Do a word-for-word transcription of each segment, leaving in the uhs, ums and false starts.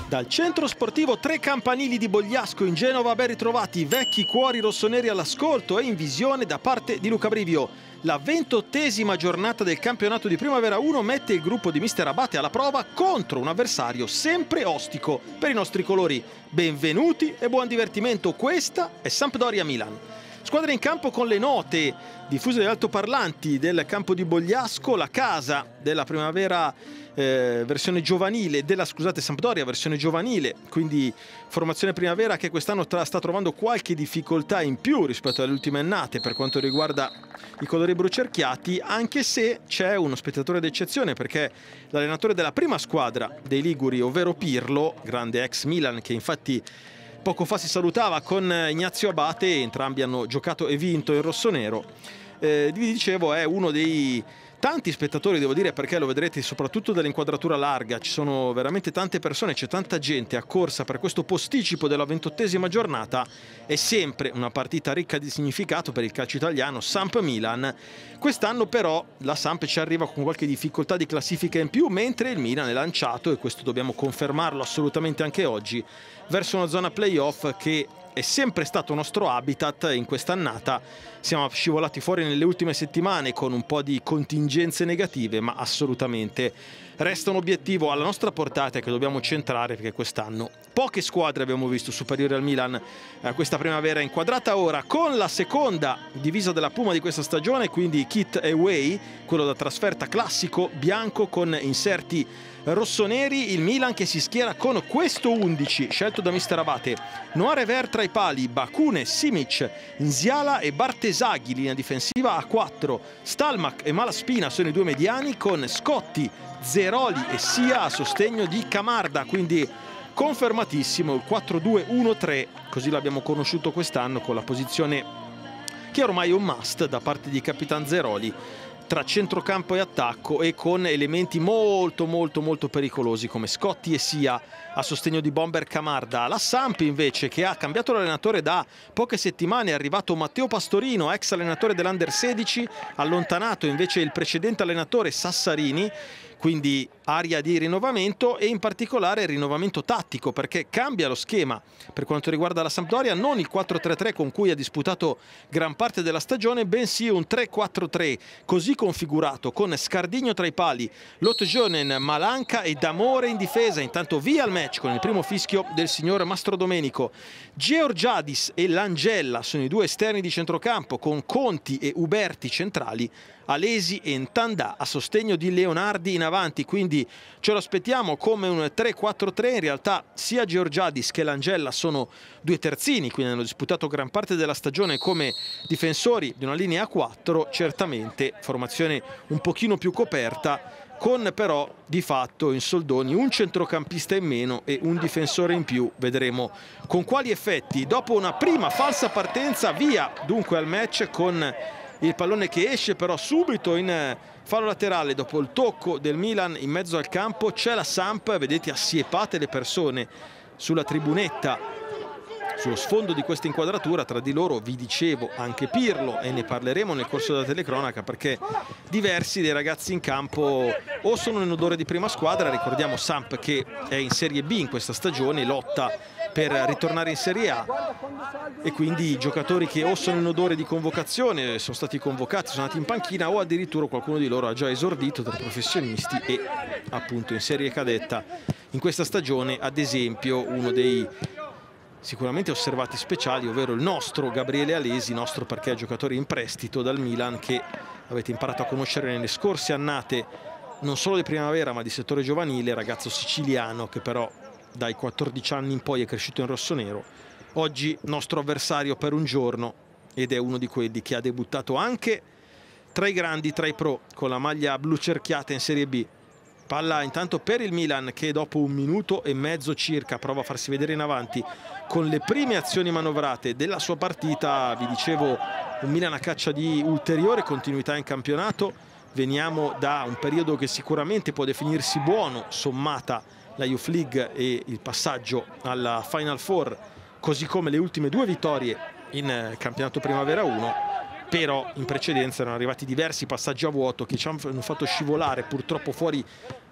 Dal centro sportivo Tre Campanili di Bogliasco in Genova, ben ritrovati vecchi cuori rossoneri all'ascolto e in visione da parte di Luca Brivio. La ventottesima giornata del campionato di Primavera uno mette il gruppo di mister Abate alla prova contro un avversario sempre ostico per i nostri colori. Benvenuti e buon divertimento, questa è Sampdoria Milan. Squadra in campo con le note diffuse dagli altoparlanti del campo di Bogliasco, la casa della Primavera eh, versione giovanile, della scusate Sampdoria versione giovanile, quindi formazione Primavera che quest'anno sta trovando qualche difficoltà in più rispetto alle ultime annate per quanto riguarda i colori brucerchiati, anche se c'è uno spettatore d'eccezione, perché l'allenatore della prima squadra dei Liguri, ovvero Pirlo, grande ex Milan, che infatti poco fa si salutava con Ignazio Abate, entrambi hanno giocato e vinto in rossonero. Eh, vi dicevo, è uno dei tanti spettatori, devo dire, perché lo vedrete soprattutto dall'inquadratura larga, ci sono veramente tante persone, c'è tanta gente accorsa per questo posticipo della ventottesima giornata. È sempre una partita ricca di significato per il calcio italiano, Samp-Milan. Quest'anno però la Samp ci arriva con qualche difficoltà di classifica in più, mentre il Milan è lanciato, e questo dobbiamo confermarlo assolutamente anche oggi, verso una zona playoff che è sempre stato nostro habitat in quest'annata. Siamo scivolati fuori nelle ultime settimane con un po' di contingenze negative, ma assolutamente resta un obiettivo alla nostra portata che dobbiamo centrare, perché quest'anno poche squadre abbiamo visto superiori al Milan. Eh, questa primavera inquadrata ora con la seconda divisa della Puma di questa stagione, quindi kit away, quello da trasferta classico bianco con inserti rossoneri. Il Milan che si schiera con questo undici scelto da mister Abate: Noare Ver tra i pali, Bakune, Simic, Nziala e Bartesaghi, linea difensiva a quattro, Stalmack e Malaspina sono i due mediani, con Scotti, Zeroli e Sia a sostegno di Camarda, quindi confermatissimo il quattro due uno tre, così l'abbiamo conosciuto quest'anno, con la posizione che ormai è un must da parte di Capitan Zeroli tra centrocampo e attacco, e con elementi molto molto molto pericolosi come Scotti e Sia a sostegno di Bomber Camarda. La Samp invece, che ha cambiato l'allenatore da poche settimane, è arrivato Matteo Pastorino, ex allenatore dell'Under sedici, allontanato invece il precedente allenatore Sassarini, quindi aria di rinnovamento, e in particolare rinnovamento tattico, perché cambia lo schema per quanto riguarda la Sampdoria, non il quattro tre tre con cui ha disputato gran parte della stagione, bensì un tre quattro tre così configurato, con Scardigno tra i pali, Lotjonen, Malanca e D'Amore in difesa. Intanto via il match con il primo fischio del signor Mastrodomenico. Georgiadis e Langella sono i due esterni di centrocampo, con Conti e Uberti centrali, Alesi e Ntandà a sostegno di Leonardi in avanti, quindi ce lo aspettiamo come un tre quattro tre. In realtà sia Georgiadis che Langella sono due terzini, quindi hanno disputato gran parte della stagione come difensori di una linea a quattro, certamente formazione un pochino più coperta, con però di fatto in soldoni un centrocampista in meno e un difensore in più. Vedremo con quali effetti. Dopo una prima falsa partenza, via dunque al match con il pallone che esce però subito in fallo laterale dopo il tocco del Milan in mezzo al campo. C'è la Samp, vedete assiepate le persone sulla tribunetta sullo sfondo di questa inquadratura, tra di loro vi dicevo anche Pirlo, e ne parleremo nel corso della telecronaca, perché diversi dei ragazzi in campo o sono in odore di prima squadra. Ricordiamo Samp che è in Serie B in questa stagione, lotta per ritornare in Serie A, e quindi giocatori che o sono in odore di convocazione, sono stati convocati, sono andati in panchina, o addirittura qualcuno di loro ha già esordito tra professionisti e appunto in Serie Cadetta in questa stagione. Ad esempio uno dei sicuramente osservati speciali, ovvero il nostro Gabriele Alesi, nostro perché è giocatore in prestito dal Milan, che avete imparato a conoscere nelle scorse annate non solo di primavera ma di settore giovanile, ragazzo siciliano che però dai quattordici anni in poi è cresciuto in rossonero. Oggi nostro avversario per un giorno, ed è uno di quelli che ha debuttato anche tra i grandi, tra i pro, con la maglia blu cerchiata in Serie B. Palla intanto per il Milan, che dopo un minuto e mezzo circa prova a farsi vedere in avanti con le prime azioni manovrate della sua partita. Vi dicevo, un Milan a caccia di ulteriore continuità in campionato. Veniamo da un periodo che sicuramente può definirsi buono, sommata la Youth League e il passaggio alla Final Four, così come le ultime due vittorie in campionato Primavera uno. Però in precedenza erano arrivati diversi passaggi a vuoto che ci hanno fatto scivolare purtroppo fuori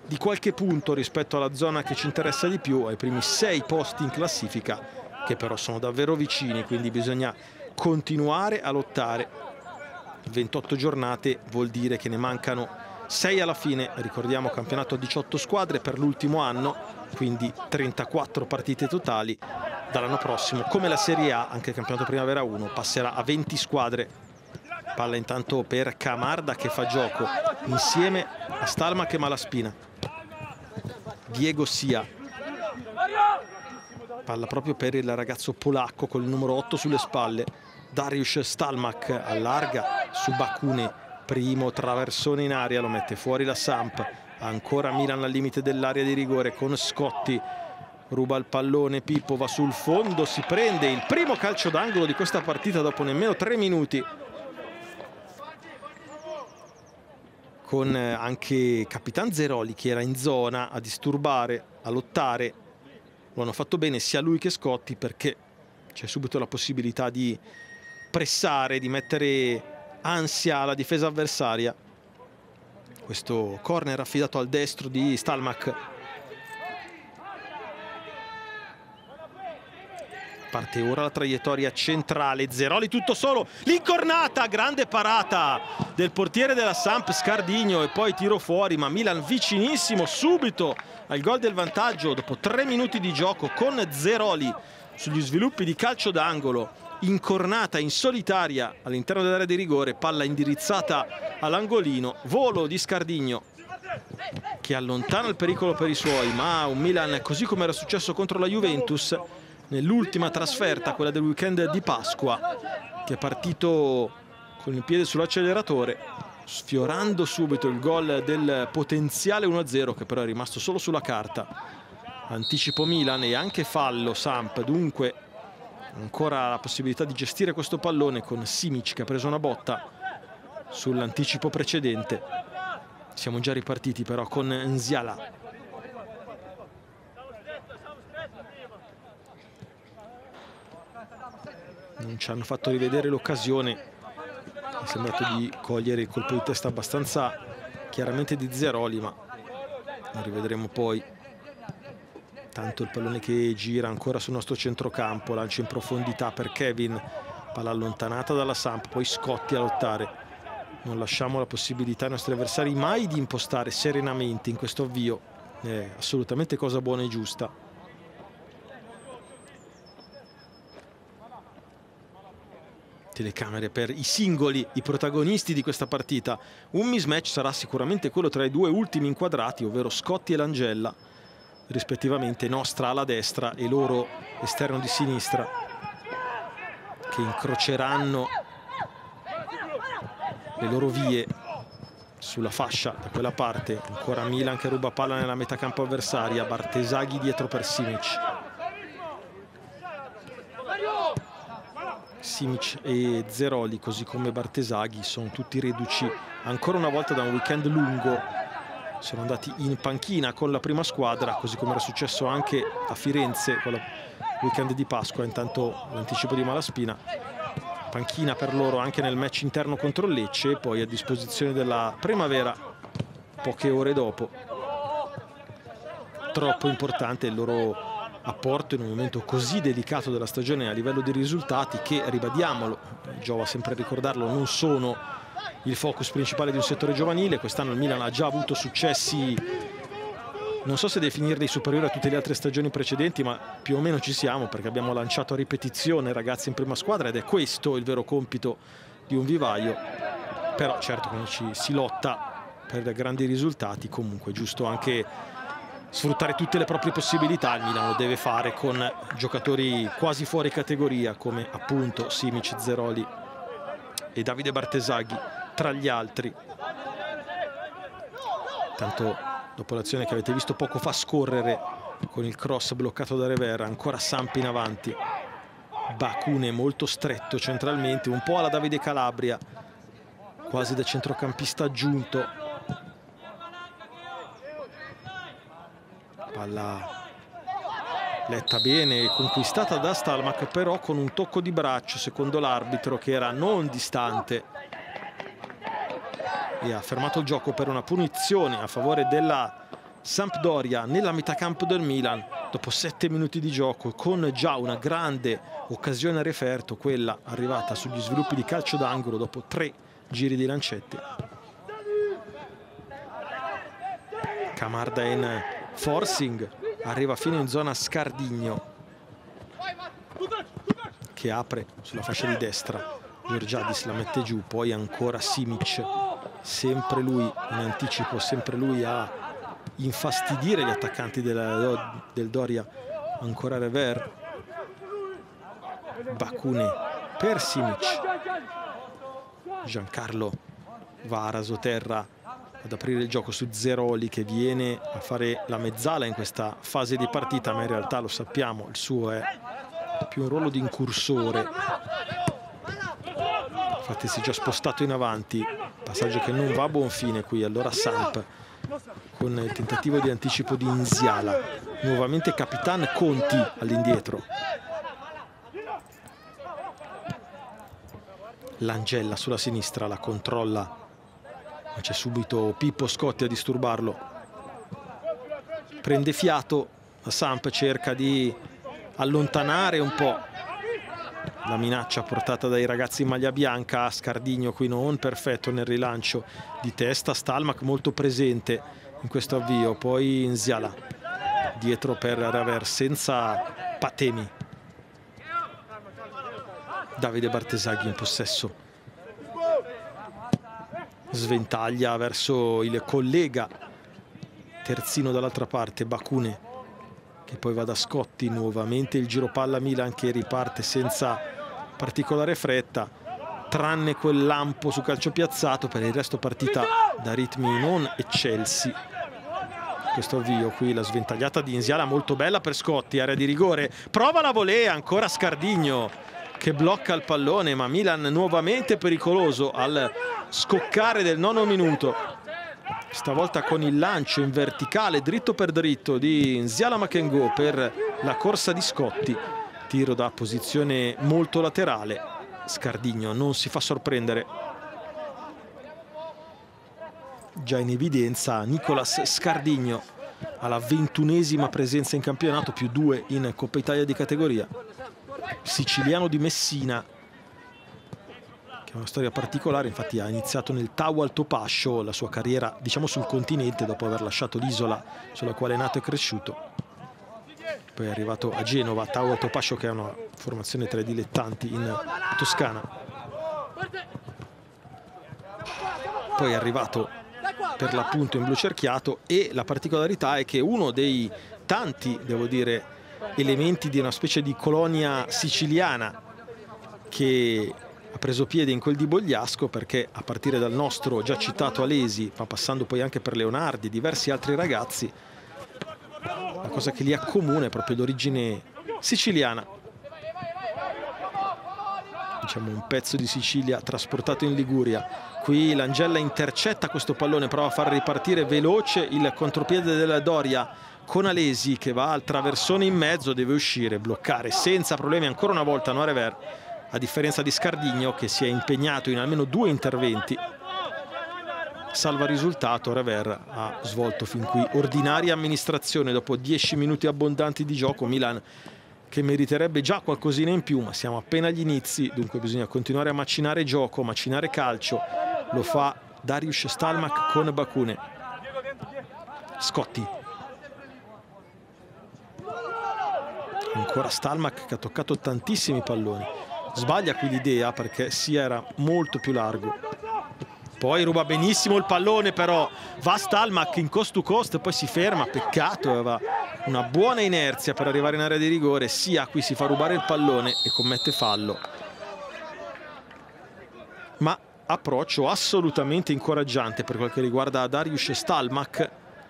di qualche punto rispetto alla zona che ci interessa di più, ai primi sei posti in classifica, che però sono davvero vicini, quindi bisogna continuare a lottare. ventotto giornate vuol dire che ne mancano sei alla fine, ricordiamo campionato a diciotto squadre per l'ultimo anno, quindi trentaquattro partite totali. Dall'anno prossimo, come la Serie A, anche il campionato Primavera uno passerà a venti squadre. Palla intanto per Camarda che fa gioco insieme a Stalmack e Malaspina. Diego Sia. Palla proprio per il ragazzo polacco con il numero otto sulle spalle. Dariusz Stalmack allarga su Bakune, primo traversone in aria, lo mette fuori la Samp. Ancora Milan al limite dell'area di rigore con Scotti. Ruba il pallone, Pippo va sul fondo, si prende il primo calcio d'angolo di questa partita dopo nemmeno tre minuti. Con anche Capitan Zeroli che era in zona a disturbare, a lottare. Lo hanno fatto bene sia lui che Scotti, perché c'è subito la possibilità di pressare, di mettere ansia alla difesa avversaria. Questo corner affidato al destro di Stalmack. Parte ora la traiettoria centrale, Zeroli tutto solo, l'incornata, grande parata del portiere della Samp Scardigno e poi tiro fuori, ma Milan vicinissimo subito al gol del vantaggio dopo tre minuti di gioco con Zeroli sugli sviluppi di calcio d'angolo, incornata in solitaria all'interno dell'area di rigore, palla indirizzata all'angolino, volo di Scardigno che allontana il pericolo per i suoi, ma un Milan così come era successo contro la Juventus nell'ultima trasferta, quella del weekend di Pasqua, che è partito con il piede sull'acceleratore, sfiorando subito il gol del potenziale uno a zero, che però è rimasto solo sulla carta. Anticipo Milan e anche fallo Samp, dunque ancora la possibilità di gestire questo pallone con Simic che ha preso una botta sull'anticipo precedente. Siamo già ripartiti però con Nziala. Non ci hanno fatto rivedere l'occasione, è sembrato di cogliere il colpo di testa abbastanza chiaramente di Zeroli, ma lo rivedremo poi. Tanto il pallone che gira ancora sul nostro centrocampo, lancio in profondità per Kevin, palla allontanata dalla Samp, poi Scotti a lottare. Non lasciamo la possibilità ai nostri avversari mai di impostare serenamente in questo avvio, è assolutamente cosa buona e giusta. Telecamere per i singoli, i protagonisti di questa partita. Un mismatch sarà sicuramente quello tra i due ultimi inquadrati, ovvero Scotti e Langella, rispettivamente nostra ala destra e loro esterno di sinistra, che incroceranno le loro vie sulla fascia da quella parte. Ancora Milan che ruba palla nella metà campo avversaria, Bartesaghi dietro per Simic. Simic e Zeroli, così come Bartesaghi, sono tutti reduci ancora una volta da un weekend lungo. Sono andati in panchina con la prima squadra, così come era successo anche a Firenze con il weekend di Pasqua. Intanto l'anticipo di Malaspina, panchina per loro anche nel match interno contro il Lecce, e poi a disposizione della Primavera poche ore dopo. Troppo importante il loro apporto in un momento così delicato della stagione a livello di risultati, che, ribadiamolo, giova sempre ricordarlo, non sono il focus principale di un settore giovanile. Quest'anno il Milan ha già avuto successi, non so se definirli superiori a tutte le altre stagioni precedenti, ma più o meno ci siamo, perché abbiamo lanciato a ripetizione ragazzi in prima squadra ed è questo il vero compito di un vivaio. Però certo, quando ci si lotta per grandi risultati, comunque è giusto anche sfruttare tutte le proprie possibilità. Il Milan lo deve fare con giocatori quasi fuori categoria come appunto Simic, Zeroli e Davide Bartesaghi tra gli altri. Tanto dopo l'azione che avete visto poco fa scorrere con il cross bloccato da Revera, ancora Samp in avanti, Bakune molto stretto centralmente, un po' alla Davide Calabria, quasi da centrocampista aggiunto. Palla letta bene, conquistata da Stalmack, però con un tocco di braccio secondo l'arbitro, che era non distante, e ha fermato il gioco per una punizione a favore della Sampdoria nella metà campo del Milan dopo sette minuti di gioco, con già una grande occasione a referto, quella arrivata sugli sviluppi di calcio d'angolo dopo tre giri di lancette. Camarda in forcing, arriva fino in zona Scardigno che apre sulla fascia di destra. Georgiadis la mette giù, poi ancora Simic, sempre lui in anticipo, sempre lui a infastidire gli attaccanti del, del Doria. Ancora Rever, Bakune per Simic, Giancarlo va a rasoterra ad aprire il gioco su Zeroli, che viene a fare la mezzala in questa fase di partita, ma in realtà lo sappiamo, il suo è più un ruolo di incursore. Infatti si è già spostato in avanti, passaggio che non va a buon fine qui. Allora Samp con il tentativo di anticipo di Nziala, nuovamente Capitan Conti all'indietro. Langella sulla sinistra, la controlla, ma c'è subito Pippo Scotti a disturbarlo. Prende fiato, la Samp cerca di allontanare un po' la minaccia portata dai ragazzi in maglia bianca. Scardigno qui non perfetto nel rilancio di testa, Stalmack molto presente in questo avvio, poi Nziala dietro per Rever senza Patemi. Davide Bartesaghi in possesso, sventaglia verso il collega terzino dall'altra parte, Bakune, che poi va da Scotti. Nuovamente il giro palla Milan che riparte senza particolare fretta, tranne quel lampo su calcio piazzato. Per il resto partita da ritmi non eccelsi. Questo avvio qui, la sventagliata di Nziala molto bella per Scotti, area di rigore, prova la volée, ancora Scardigno che blocca il pallone, ma Milan nuovamente pericoloso al scoccare del nono minuto. Stavolta con il lancio in verticale dritto per dritto di Nziala Makengo per la corsa di Scotti. Tiro da posizione molto laterale. Scardigno non si fa sorprendere. Già in evidenza Nicolas Scardigno alla ventunesima presenza in campionato, più due in Coppa Italia di categoria. Siciliano di Messina, che è una storia particolare, infatti ha iniziato nel Tau Altopascio la sua carriera, diciamo, sul continente, dopo aver lasciato l'isola sulla quale è nato e cresciuto. Poi è arrivato a Genova, Tau Altopascio, che è una formazione tra i dilettanti in Toscana. Poi è arrivato per l'appunto in blu cerchiato, e la particolarità è che uno dei tanti, devo dire, elementi di una specie di colonia siciliana che ha preso piede in quel di Bogliasco, perché a partire dal nostro già citato Alesi, ma passando poi anche per Leonardi e diversi altri ragazzi, la cosa che li accomuna è proprio l'origine siciliana. Diciamo un pezzo di Sicilia trasportato in Liguria. Qui Langella intercetta questo pallone, prova a far ripartire veloce il contropiede della Doria con Alesi, che va al traversone in mezzo, deve uscire, bloccare senza problemi ancora una volta Noah Rever, a differenza di Scardigno che si è impegnato in almeno due interventi. Salva risultato, Rever ha svolto fin qui ordinaria amministrazione dopo dieci minuti abbondanti di gioco. Milan che meriterebbe già qualcosina in più, ma siamo appena agli inizi, dunque bisogna continuare a macinare gioco, macinare calcio. Lo fa Darius Stalmack con Bakune. Scotti, ancora Stalmack che ha toccato tantissimi palloni. Sbaglia qui l'idea perché si era molto più largo. Poi ruba benissimo il pallone, però va Stalmack in cost to cost, poi si ferma, peccato, aveva una buona inerzia per arrivare in area di rigore. Sia qui si fa rubare il pallone e commette fallo. Ma approccio assolutamente incoraggiante per quel che riguarda Darius Stalmack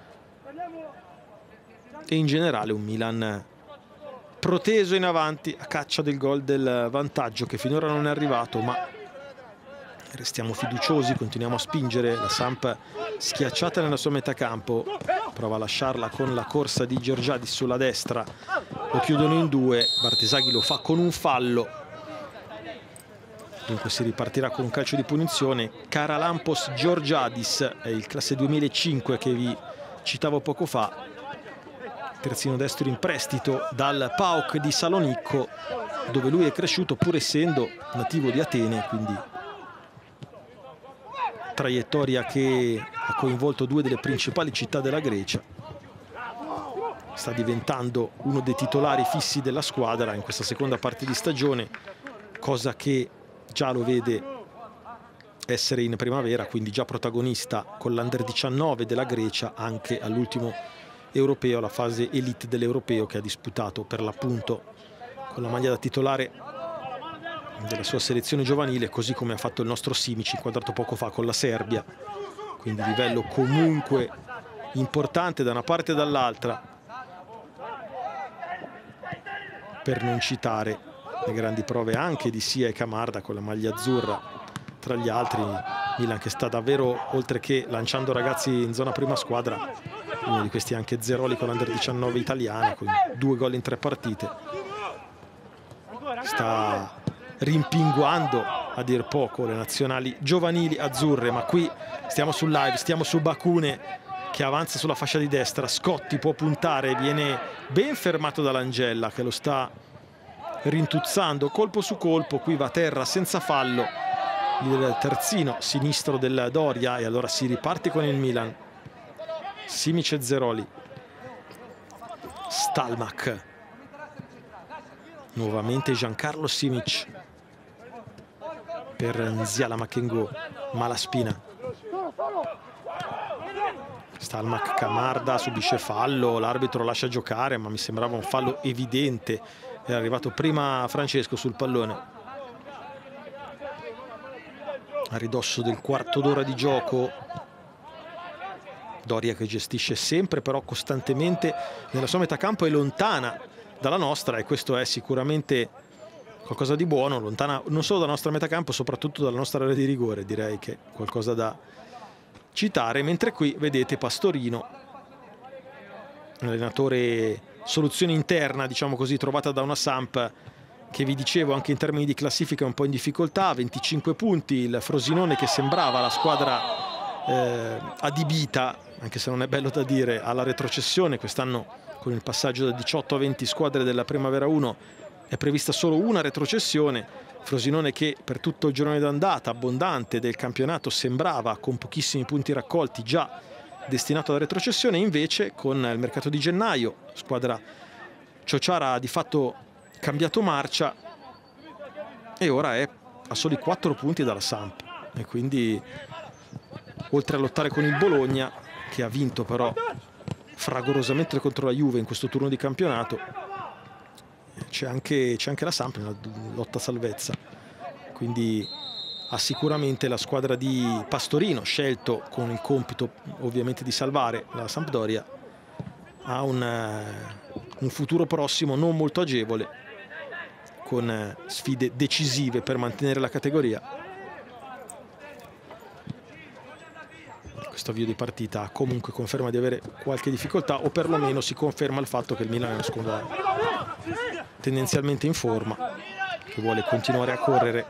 e in generale un Milan proteso in avanti a caccia del gol del vantaggio, che finora non è arrivato, ma restiamo fiduciosi, continuiamo a spingere. La Samp schiacciata nella sua metà campo, prova a lasciarla con la corsa di Georgiadis sulla destra, lo chiudono in due, Bartesaghi lo fa con un fallo, dunque si ripartirà con un calcio di punizione. Karalampos Georgiadis è il classe duemilacinque che vi citavo poco fa, terzino destro in prestito dal PAOK di Salonicco, dove lui è cresciuto pur essendo nativo di Atene, quindi traiettoria che ha coinvolto due delle principali città della Grecia. Sta diventando uno dei titolari fissi della squadra in questa seconda parte di stagione, cosa che già lo vede essere in primavera, quindi già protagonista con l'Under diciannove della Grecia anche all'ultimo europeo, la fase elite dell'europeo che ha disputato per l'appunto con la maglia da titolare della sua selezione giovanile, così come ha fatto il nostro Simic inquadrato poco fa con la Serbia. Quindi livello comunque importante da una parte e dall'altra, per non citare le grandi prove anche di Sia e Camarda con la maglia azzurra tra gli altri. Milan che sta davvero, oltre che lanciando ragazzi in zona prima squadra, uno di questi anche Zeroli con l'Under diciannove italiana, con due gol in tre partite, sta rimpinguando a dir poco le nazionali giovanili azzurre. Ma qui stiamo sul live, stiamo su Bacune che avanza sulla fascia di destra. Scotti può puntare, viene ben fermato dall'Angella che lo sta rintuzzando colpo su colpo. Qui va a terra senza fallo il terzino sinistro del Doria, e allora si riparte con il Milan. Simic e Zeroli, Stalmach, nuovamente Giancarlo Simic per Nziala Makengo, Malaspina, Stalmach, Camarda subisce fallo, l'arbitro lascia giocare, ma mi sembrava un fallo evidente. È arrivato prima Francesco sul pallone. A ridosso del quarto d'ora di gioco, Doria che gestisce sempre però costantemente nella sua metà campo, è lontana dalla nostra, e questo è sicuramente qualcosa di buono, lontana non solo dalla nostra metà campo, soprattutto dalla nostra area di rigore, direi che è qualcosa da citare. Mentre qui vedete Pastorino, allenatore soluzione interna, diciamo così, trovata da una Samp che vi dicevo anche in termini di classifica è un po' in difficoltà, venticinque punti, il Frosinone che sembrava la squadra eh, adibita, anche se non è bello da dire, alla retrocessione. Quest'anno con il passaggio da diciotto a venti squadre della Primavera uno è prevista solo una retrocessione. Frosinone che per tutto il girone d'andata abbondante del campionato sembrava con pochissimi punti raccolti già destinato alla retrocessione, invece con il mercato di gennaio squadra Ciociara ha di fatto cambiato marcia e ora è a soli quattro punti dalla Samp, e quindi oltre a lottare con il Bologna, che ha vinto però fragorosamente contro la Juve in questo turno di campionato, c'è anche, c'è anche la Samp nella lotta salvezza. Quindi ha sicuramente la squadra di Pastorino, scelto con il compito ovviamente di salvare la Sampdoria, ha un, un futuro prossimo non molto agevole, con sfide decisive per mantenere la categoria. Questo avvio di partita comunque conferma di avere qualche difficoltà, o perlomeno si conferma il fatto che il Milan è una squadra tendenzialmente in forma, che vuole continuare a correre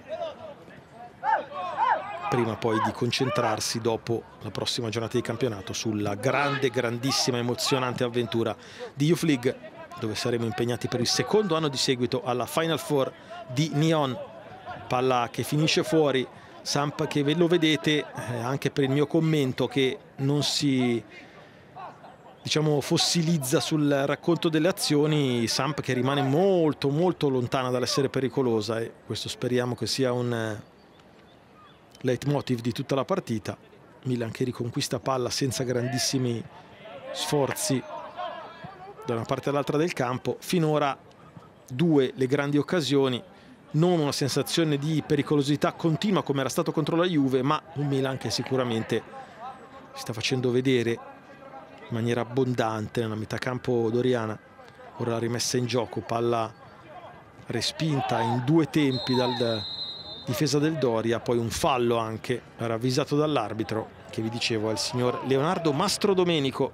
prima poi di concentrarsi dopo la prossima giornata di campionato sulla grande, grandissima, emozionante avventura di Youth League, dove saremo impegnati per il secondo anno di seguito alla Final Four di Nyon. Palla che finisce fuori, Samp che ve lo vedete eh, anche per il mio commento che non si, diciamo, fossilizza sul racconto delle azioni. Samp che rimane molto molto lontana dall'essere pericolosa, e questo speriamo che sia un leitmotiv di tutta la partita. Milan che riconquista palla senza grandissimi sforzi da una parte all'altra del campo. Finora due le grandi occasioni, non una sensazione di pericolosità continua come era stato contro la Juve, ma un Milan che sicuramente si sta facendo vedere in maniera abbondante nella metà campo doriana. Ora la rimessa in gioco, palla respinta in due tempi dal difesa del Doria, poi un fallo anche ravvisato dall'arbitro, che vi dicevo è il signor Leonardo Mastrodomenico.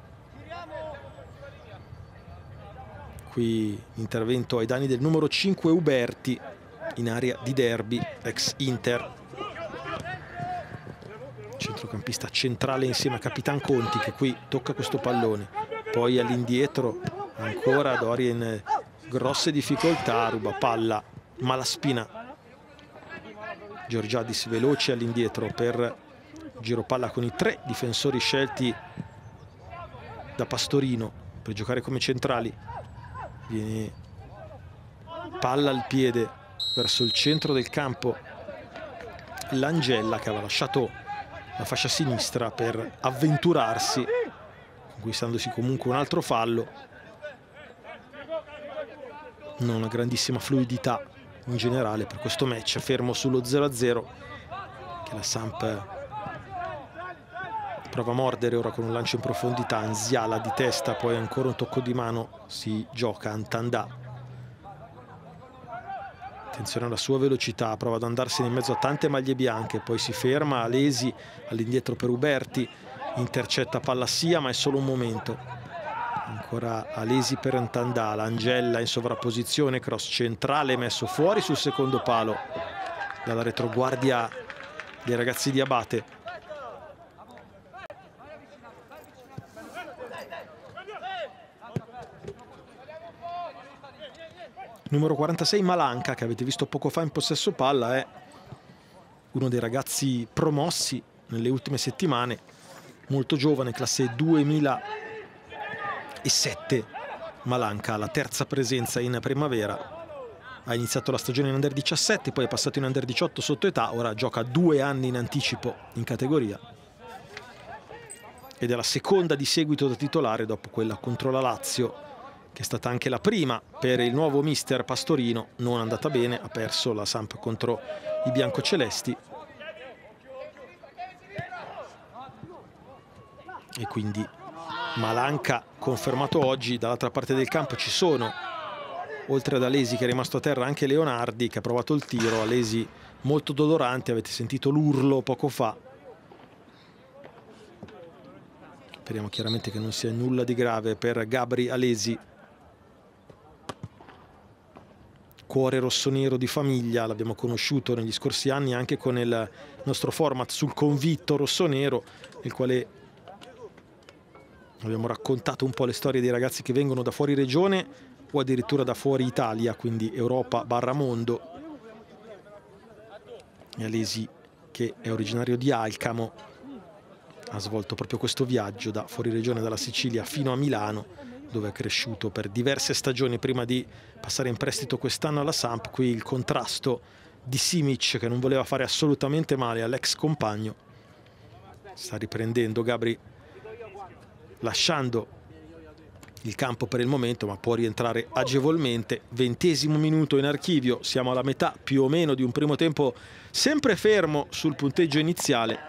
Qui intervento ai danni del numero cinque Uberti in area di derby, ex Inter. centrocampista centrale insieme a Capitan Conti, che qui tocca questo pallone, poi all'indietro ancora Doria in grosse difficoltà, ruba palla Malaspina. Georgiadis veloce all'indietro per giro palla con i tre difensori scelti da Pastorino per giocare come centrali. Viene palla al piede verso il centro del campo Langella, che aveva lasciato la fascia sinistra per avventurarsi, conquistandosi comunque un altro fallo. Non una grandissima fluidità in generale per questo match, fermo sullo zero a zero, che la Samp prova a mordere ora con un lancio in profondità. Nziala di testa, poi ancora un tocco di mano, si gioca Ntanda. Attenzione alla sua velocità, prova ad andarsene in mezzo a tante maglie bianche, poi si ferma. Alesi all'indietro per Uberti, intercetta palla Sia, ma è solo un momento. Ancora Alesi per Ntanda, Langella in sovrapposizione, cross centrale messo fuori sul secondo palo dalla retroguardia dei ragazzi di Abate. Numero quarantasei Malanca, che avete visto poco fa in possesso palla, è uno dei ragazzi promossi nelle ultime settimane, molto giovane, classe duemilasette. Malanca, la terza presenza in primavera, ha iniziato la stagione in under diciassette, poi è passato in under diciotto sotto età, ora gioca due anni in anticipo in categoria ed è la seconda di seguito da titolare dopo quella contro la Lazio, che è stata anche la prima per il nuovo mister Pastorino. Non è andata bene, ha perso la Samp contro i biancocelesti e quindi Malanca confermato oggi. Dall'altra parte del campo ci sono, oltre ad Alesi che è rimasto a terra, anche Leonardi che ha provato il tiro. Alesi molto dolorante, avete sentito l'urlo poco fa. Speriamo chiaramente che non sia nulla di grave per Gabri Alesi. Cuore rossonero di famiglia, l'abbiamo conosciuto negli scorsi anni anche con il nostro format sul convitto rossonero, nel quale abbiamo raccontato un po' le storie dei ragazzi che vengono da fuori regione o addirittura da fuori Italia, quindi Europa barra mondo. E Alesi, che è originario di Alcamo, ha svolto proprio questo viaggio da fuori regione, dalla Sicilia fino a Milano, dove è cresciuto per diverse stagioni prima di passare in prestito quest'anno alla Samp. Qui il contrasto di Simic, che non voleva fare assolutamente male all'ex compagno. Sta riprendendo Gabri, lasciando il campo per il momento, ma può rientrare agevolmente. Ventesimo minuto in archivio, siamo alla metà più o meno di un primo tempo sempre fermo sul punteggio iniziale,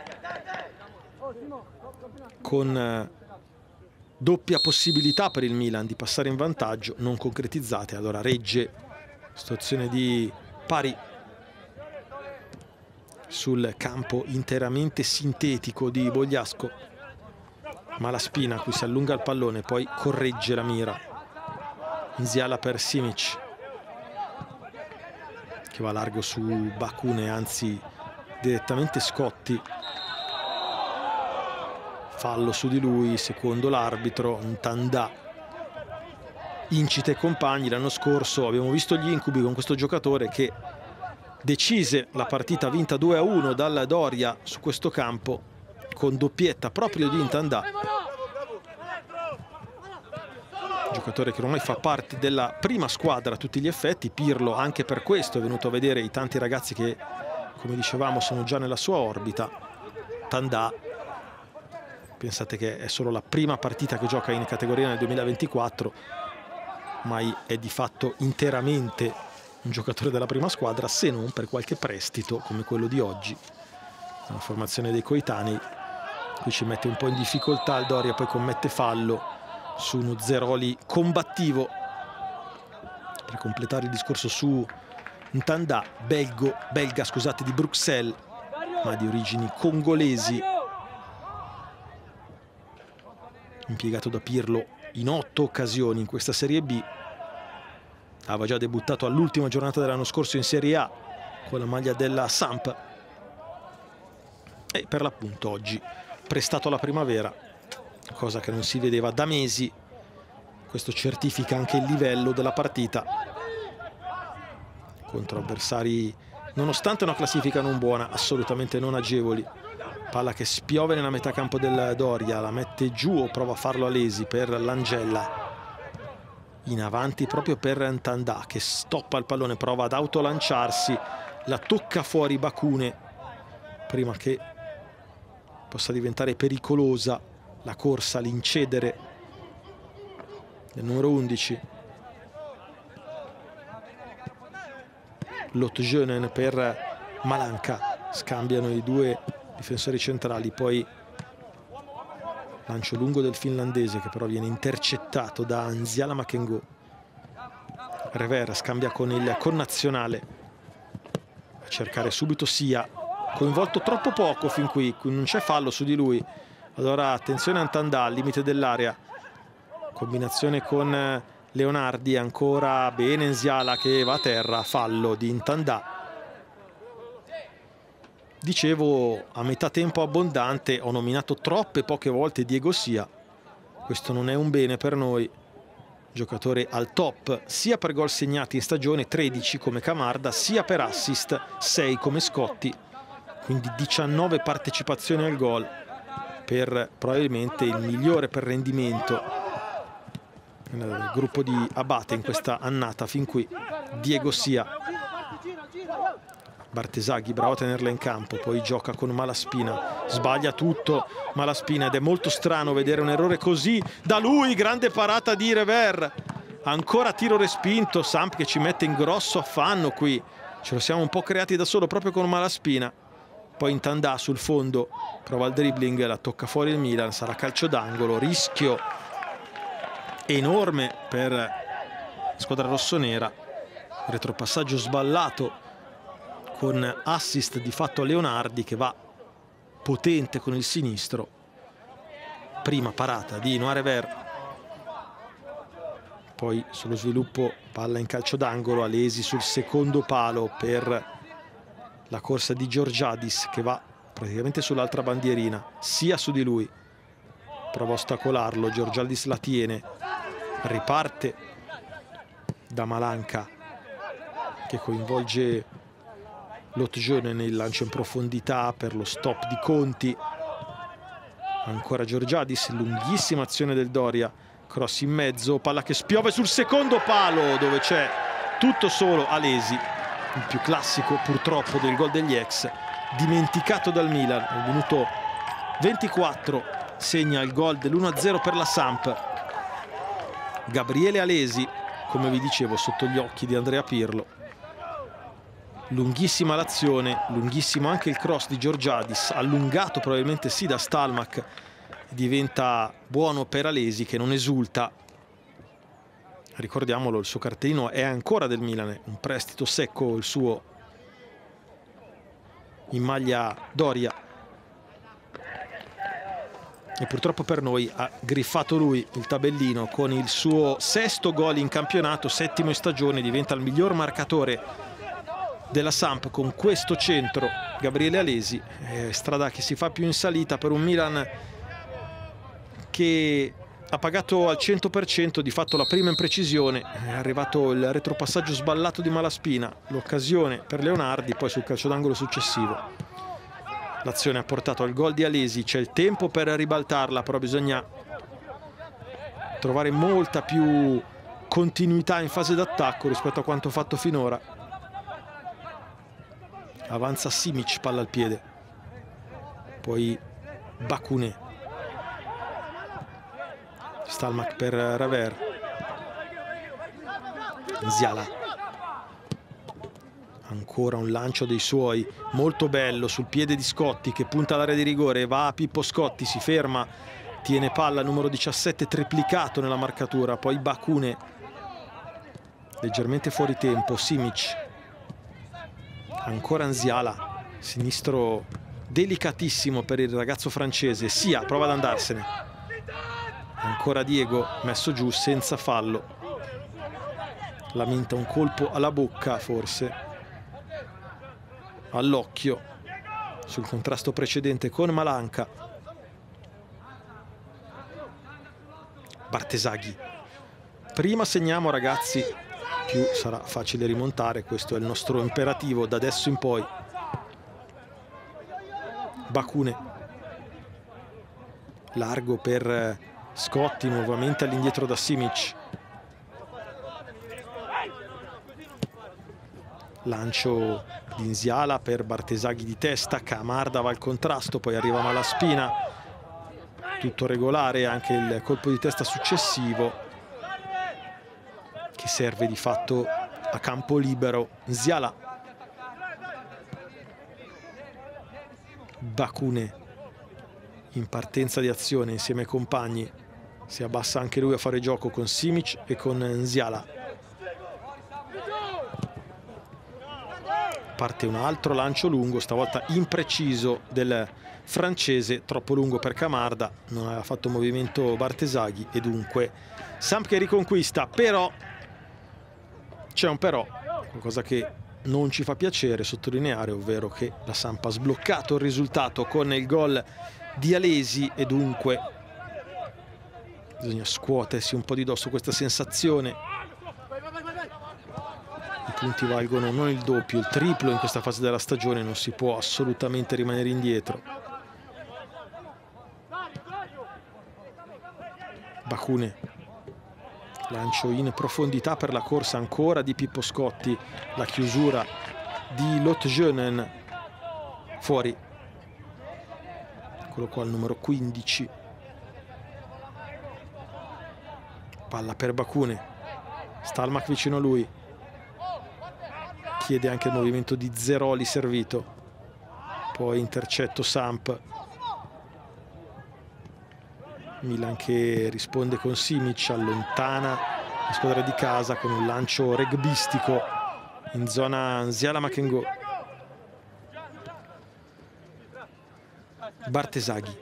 con doppia possibilità per il Milan di passare in vantaggio, non concretizzate. Allora regge situazione di pari sul campo interamente sintetico di Bogliasco. Malaspina qui si allunga il pallone, poi corregge la mira. Nziala per Simic, che va largo su Bacune, anzi direttamente Scotti. Fallo su di lui, secondo l'arbitro. Ntanda incita i compagni. L'anno scorso abbiamo visto gli incubi con questo giocatore che decise la partita vinta due a uno dalla Doria su questo campo con doppietta proprio di Ntanda, giocatore che ormai fa parte della prima squadra a tutti gli effetti. Pirlo anche per questo è venuto a vedere i tanti ragazzi che, come dicevamo, sono già nella sua orbita. Ntanda, pensate che è solo la prima partita che gioca in categoria nel duemilaventiquattro, ma è di fatto interamente un giocatore della prima squadra, se non per qualche prestito come quello di oggi. La formazione dei coetanei qui ci mette un po' in difficoltà il Doria, poi commette fallo su uno Zeroli combattivo. Per completare il discorso su Ntanda, belgo, belga scusate, di Bruxelles, ma di origini congolesi, impiegato da Pirlo in otto occasioni in questa Serie B. Aveva già debuttato all'ultima giornata dell'anno scorso in Serie A con la maglia della Samp e per l'appunto oggi prestato alla primavera, cosa che non si vedeva da mesi. Questo certifica anche il livello della partita contro avversari, nonostante una classifica non buona, assolutamente non agevoli. Palla che spiove nella metà campo del Doria, la mette giù o prova a farlo Alesi per Langella. In avanti proprio per Ntandà che stoppa il pallone, prova ad autolanciarsi, la tocca fuori Bacune prima che possa diventare pericolosa la corsa, l'incedere del numero undici. Lotjeunen per Malanka, scambiano i due difensori centrali, poi lancio lungo del finlandese che però viene intercettato da Nziala Makengo. Rever scambia con il connazionale a cercare subito Sia, coinvolto troppo poco fin qui, non c'è fallo su di lui. Allora attenzione a Ntandà al limite dell'area, combinazione con Leonardi, ancora bene Nziala che va a terra, fallo di Ntandà. Dicevo, a metà tempo abbondante ho nominato troppe poche volte Diego Sia. Questo non è un bene per noi. Giocatore al top sia per gol segnati in stagione, tredici come Camarda, sia per assist, sei come Scotti. Quindi diciannove partecipazioni al gol per probabilmente il migliore per rendimento nel gruppo di Abate in questa annata fin qui, Diego Sia. Bartesaghi bravo a tenerla in campo, poi gioca con Malaspina, sbaglia tutto Malaspina ed è molto strano vedere un errore così da lui. Grande parata di Rever, ancora tiro respinto, Samp che ci mette in grosso affanno qui, ce lo siamo un po' creati da solo proprio con Malaspina. Poi Ntandà sul fondo prova il dribbling, la tocca fuori il Milan, sarà calcio d'angolo, rischio enorme per la squadra rossonera, retropassaggio sballato con assist di fatto a Leonardi che va potente con il sinistro. Prima parata di Noarever, poi sullo sviluppo palla in calcio d'angolo, Alesi sul secondo palo per la corsa di Georgiadis che va praticamente sull'altra bandierina, sia su di lui, prova a ostacolarlo, Georgiadis la tiene, riparte da Malanka che coinvolge Lotjeunen nel lancio in profondità per lo stop di Conti. Ancora Georgiadis, lunghissima azione del Doria, cross in mezzo, palla che spiove sul secondo palo dove c'è tutto solo Alesi, il più classico purtroppo del gol degli ex, dimenticato dal Milan. Nel minuto ventiquattro segna il gol dell'uno a zero per la Samp. Gabriele Alesi, come vi dicevo, sotto gli occhi di Andrea Pirlo. Lunghissima l'azione, lunghissimo anche il cross di Georgiadis, allungato probabilmente sì da Stalmach, diventa buono per Alesi che non esulta. Ricordiamolo, il suo cartellino è ancora del Milan, un prestito secco il suo in maglia Doria. E purtroppo per noi ha griffato lui il tabellino con il suo sesto gol in campionato, settimo in stagione, diventa il miglior marcatore della Samp con questo centro. Gabriele Alesi, eh, strada che si fa più in salita per un Milan che ha pagato al cento per cento di fatto la prima imprecisione. È arrivato il retropassaggio sballato di Malaspina, l'occasione per Leonardi, poi sul calcio d'angolo successivo l'azione ha portato al gol di Alesi. C'è il tempo per ribaltarla, però bisogna trovare molta più continuità in fase d'attacco rispetto a quanto fatto finora. Avanza Simic, palla al piede, poi Bacune, Stalmach per Rever, Nziala, ancora un lancio dei suoi molto bello sul piede di Scotti che punta all'area di rigore, va a Pippo Scotti, si ferma, tiene palla numero diciassette triplicato nella marcatura, poi Bacune leggermente fuori tempo, Simic, ancora Nziala, sinistro delicatissimo per il ragazzo francese, Sia prova ad andarsene, ancora Diego messo giù senza fallo, lamenta un colpo alla bocca forse, all'occhio, sul contrasto precedente con Malanca. Bartesaghi. Prima segniamo, ragazzi, più sarà facile rimontare, questo è il nostro imperativo da adesso in poi. Bakune. Largo per Scotti, nuovamente all'indietro da Simic. Lancio di Nsiala per Bartesaghi di testa, Camarda va al contrasto, poi arriva Malaspina, tutto regolare, anche il colpo di testa successivo che serve di fatto a campo libero. Nsiala. Bakune in partenza di azione insieme ai compagni, si abbassa anche lui a fare gioco con Simic e con Nsiala. Parte un altro lancio lungo, stavolta impreciso del francese, troppo lungo per Camarda, non aveva fatto movimento Bartesaghi e dunque Samp che riconquista. Però c'è un però, qualcosa che non ci fa piacere sottolineare, ovvero che la Samp ha sbloccato il risultato con il gol di Alesi e dunque bisogna scuotersi un po' di dosso questa sensazione. I punti valgono non il doppio, il triplo in questa fase della stagione, non si può assolutamente rimanere indietro. Bakune. Lancio in profondità per la corsa ancora di Pippo Scotti, la chiusura di Lotjeunen, fuori. Eccolo qua il numero quindici. Palla per Bakune, Stalmach vicino a lui, chiede anche il movimento di Zeroli servito, poi intercetto Samp. Milan che risponde con Simic, allontana la squadra di casa con un lancio rugbyistico in zona Nsiala Makengo. Bartesaghi.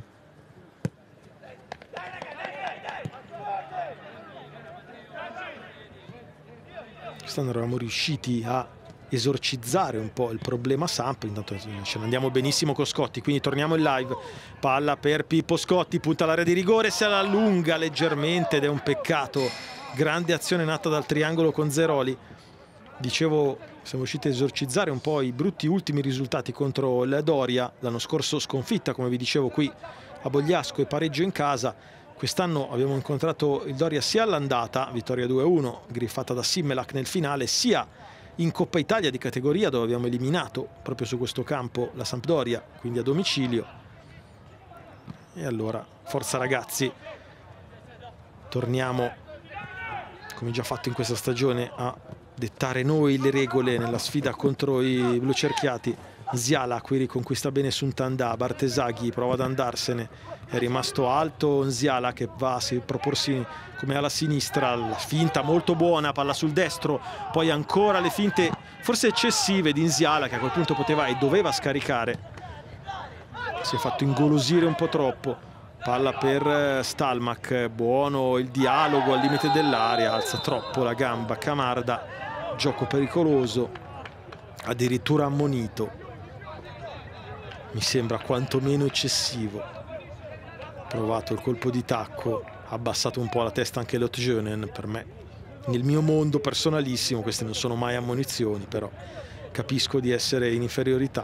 Quest'anno eravamo riusciti a esorcizzare un po' il problema Samp, intanto ce ne andiamo benissimo con Scotti, quindi torniamo in live. Palla per Pippo Scotti, punta all'area di rigore, se la allunga leggermente ed è un peccato. Grande azione nata dal triangolo con Zeroli. Dicevo, siamo riusciti a esorcizzare un po' i brutti ultimi risultati contro il Doria, l'anno scorso sconfitta, come vi dicevo, qui a Bogliasco e pareggio in casa. Quest'anno abbiamo incontrato il Doria sia all'andata, vittoria due a uno, griffata da Simmelak nel finale, sia in Coppa Italia di categoria, dove abbiamo eliminato proprio su questo campo la Sampdoria, quindi a domicilio. E allora, forza ragazzi, torniamo, come già fatto in questa stagione, a dettare noi le regole nella sfida contro i blucerchiati. Nsiala qui riconquista bene Suntandà, Bartesaghi prova ad andarsene, è rimasto alto Nsiala che va a proporsi come alla sinistra, la finta molto buona, palla sul destro, poi ancora le finte forse eccessive di Nsiala che a quel punto poteva e doveva scaricare, si è fatto ingolosire un po' troppo. Palla per Stalmach, buono il dialogo al limite dell'area, alza troppo la gamba Camarda, gioco pericoloso, addirittura ammonito. Mi sembra quantomeno eccessivo. Provato il colpo di tacco, ha abbassato un po' la testa anche Lotjeunen. Per me, nel mio mondo personalissimo, queste non sono mai ammonizioni, però capisco di essere in inferiorità.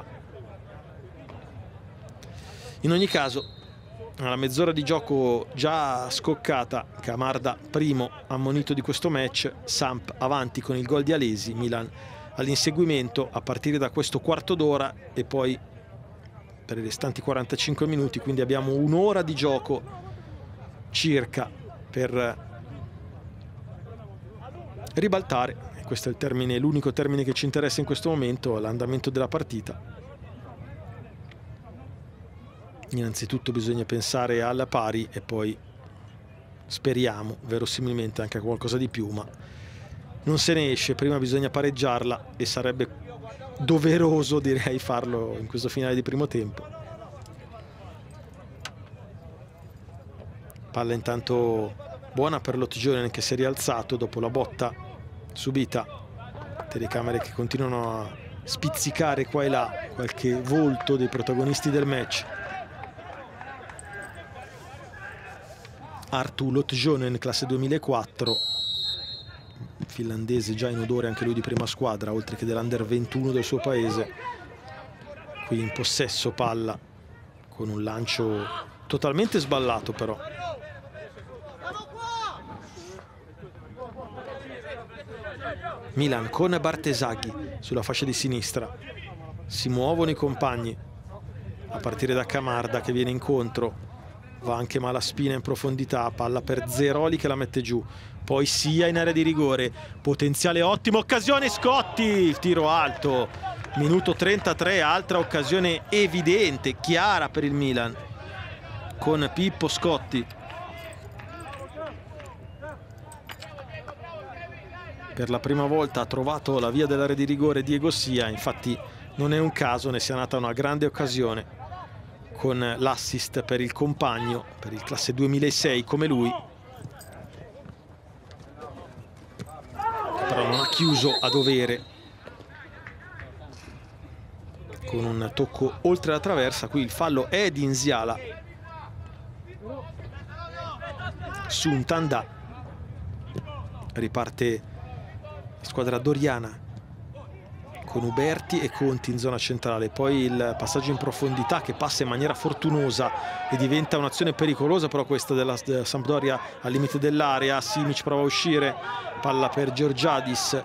In ogni caso, alla mezz'ora di gioco già scoccata, Camarda primo ammonito di questo match, Samp avanti con il gol di Alesi, Milan all'inseguimento a partire da questo quarto d'ora e poi per i restanti quarantacinque minuti, quindi abbiamo un'ora di gioco circa per ribaltare, questo è il termine, l'unico termine che ci interessa in questo momento, l'andamento della partita. Innanzitutto bisogna pensare alla pari e poi speriamo verosimilmente anche a qualcosa di più, ma non se ne esce, prima bisogna pareggiarla e sarebbe doveroso, direi, farlo in questo finale di primo tempo. Palla intanto buona per Lotjeunen che si è rialzato dopo la botta subita. Telecamere che continuano a spizzicare qua e là qualche volto dei protagonisti del match. Arttu Lotjonen, classe duemilaquattro, finlandese già in odore anche lui di prima squadra, oltre che dell'Under ventuno del suo paese. Qui in possesso palla, con un lancio totalmente sballato però. Milan con Bartesaghi sulla fascia di sinistra. Si muovono i compagni, a partire da Camarda che viene incontro. Va anche Malaspina in profondità, palla per Zeroli che la mette giù. Poi Sia in area di rigore, potenziale ottimo, occasione Scotti, il tiro alto. Minuto trentatré, altra occasione evidente, chiara per il Milan, con Pippo Scotti. Per la prima volta ha trovato la via dell'area di rigore Diego Sia, infatti non è un caso ne sia nata una grande occasione, con l'assist per il compagno, per il classe duemilasei come lui, però non ha chiuso a dovere con un tocco oltre la traversa. Qui il fallo è di Nsiala su un Tanda. Riparte la squadra doriana con Uberti e Conti in zona centrale. Poi il passaggio in profondità che passa in maniera fortunosa e diventa un'azione pericolosa però questa della, della Sampdoria al limite dell'area. Simic prova a uscire, palla per Georgiadis,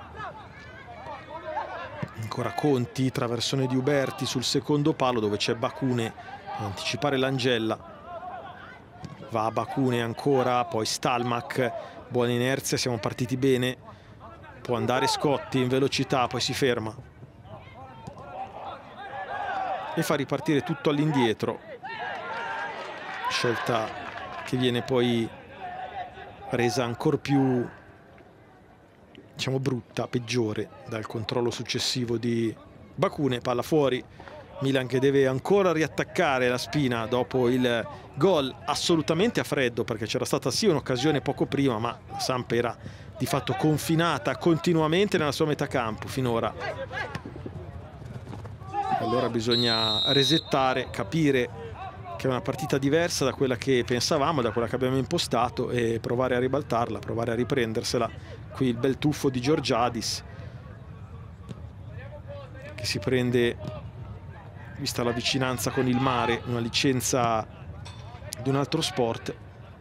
ancora Conti, traversone di Uberti sul secondo palo dove c'è Bacune a anticipare l'Angella. Va a Bacune ancora, poi Stalmack, buona inerzia, siamo partiti bene, può andare Scotti in velocità, poi si ferma e fa ripartire tutto all'indietro, scelta che viene poi resa ancora più, diciamo, brutta, peggiore dal controllo successivo di Bacune. Palla fuori, Milan che deve ancora riattaccare la spina dopo il gol assolutamente a freddo, perché c'era stata sì un'occasione poco prima, ma la Samp era di fatto confinata continuamente nella sua metà campo finora. Allora bisogna resettare, capire che è una partita diversa da quella che pensavamo, da quella che abbiamo impostato, e provare a ribaltarla, provare a riprendersela. Qui il bel tuffo di Georgiadis che si prende, vista la vicinanza con il mare, una licenza di un altro sport.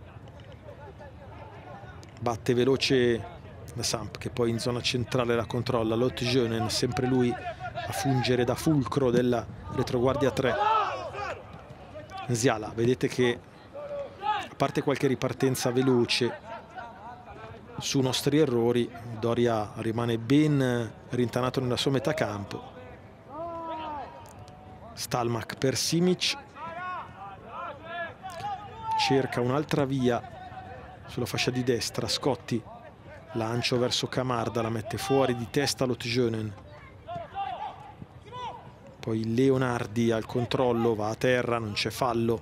Batte veloce la Samp che poi in zona centrale la controlla. Lotjonen, sempre lui a fungere da fulcro della retroguardia tre. Nsiala, vedete che a parte qualche ripartenza veloce su nostri errori, Doria rimane ben rintanato nella sua metà campo. Stalmack per Simic, cerca un'altra via sulla fascia di destra. Scotti, lancio verso Camarda, la mette fuori di testa Lotjonen. Poi Leonardi al controllo, va a terra, non c'è fallo.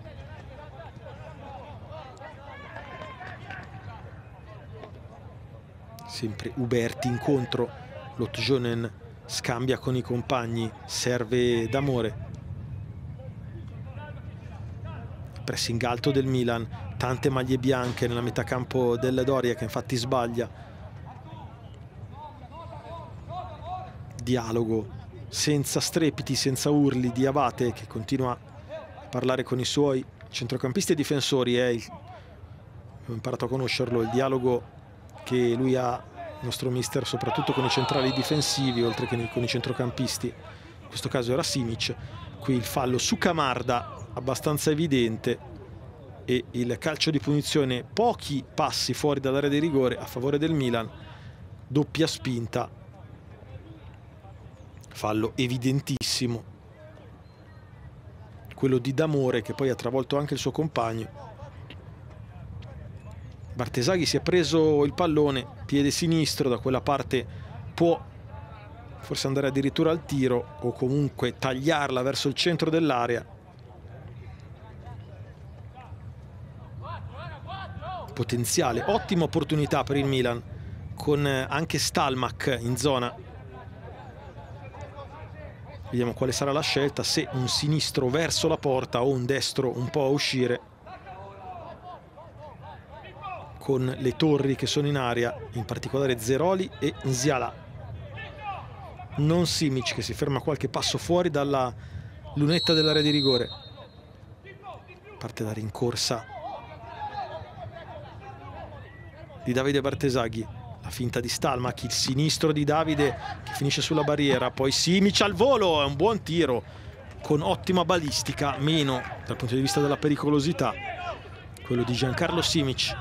Sempre Uberti incontro, Lotjonen scambia con i compagni, serve d'amore. Pressing alto del Milan, tante maglie bianche nella metà campo del Doria che infatti sbaglia. Dialogo senza strepiti, senza urli di Abate che continua a parlare con i suoi centrocampisti e difensori. È il... ho imparato a conoscerlo, il dialogo che lui ha, il nostro mister, soprattutto con i centrali difensivi oltre che con i centrocampisti. In questo caso era Simic. Qui il fallo su Camarda abbastanza evidente e il calcio di punizione pochi passi fuori dall'area di rigore a favore del Milan. Doppia spinta, fallo evidentissimo, quello di D'Amore che poi ha travolto anche il suo compagno. Bartesaghi si è preso il pallone, piede sinistro, da quella parte può forse andare addirittura al tiro o comunque tagliarla verso il centro dell'area. Potenziale, ottima opportunità per il Milan con anche Stalmack in zona. Vediamo quale sarà la scelta, se un sinistro verso la porta o un destro un po' a uscire, con le torri che sono in aria, in particolare Zeroli e Nziala. Non Simic, che si ferma qualche passo fuori dalla lunetta dell'area di rigore. Parte la rincorsa di Davide Bartesaghi, la finta di Stalmach, il sinistro di Davide che finisce sulla barriera, poi Simic al volo, è un buon tiro con ottima balistica, meno dal punto di vista della pericolosità quello di Giancarlo Simic.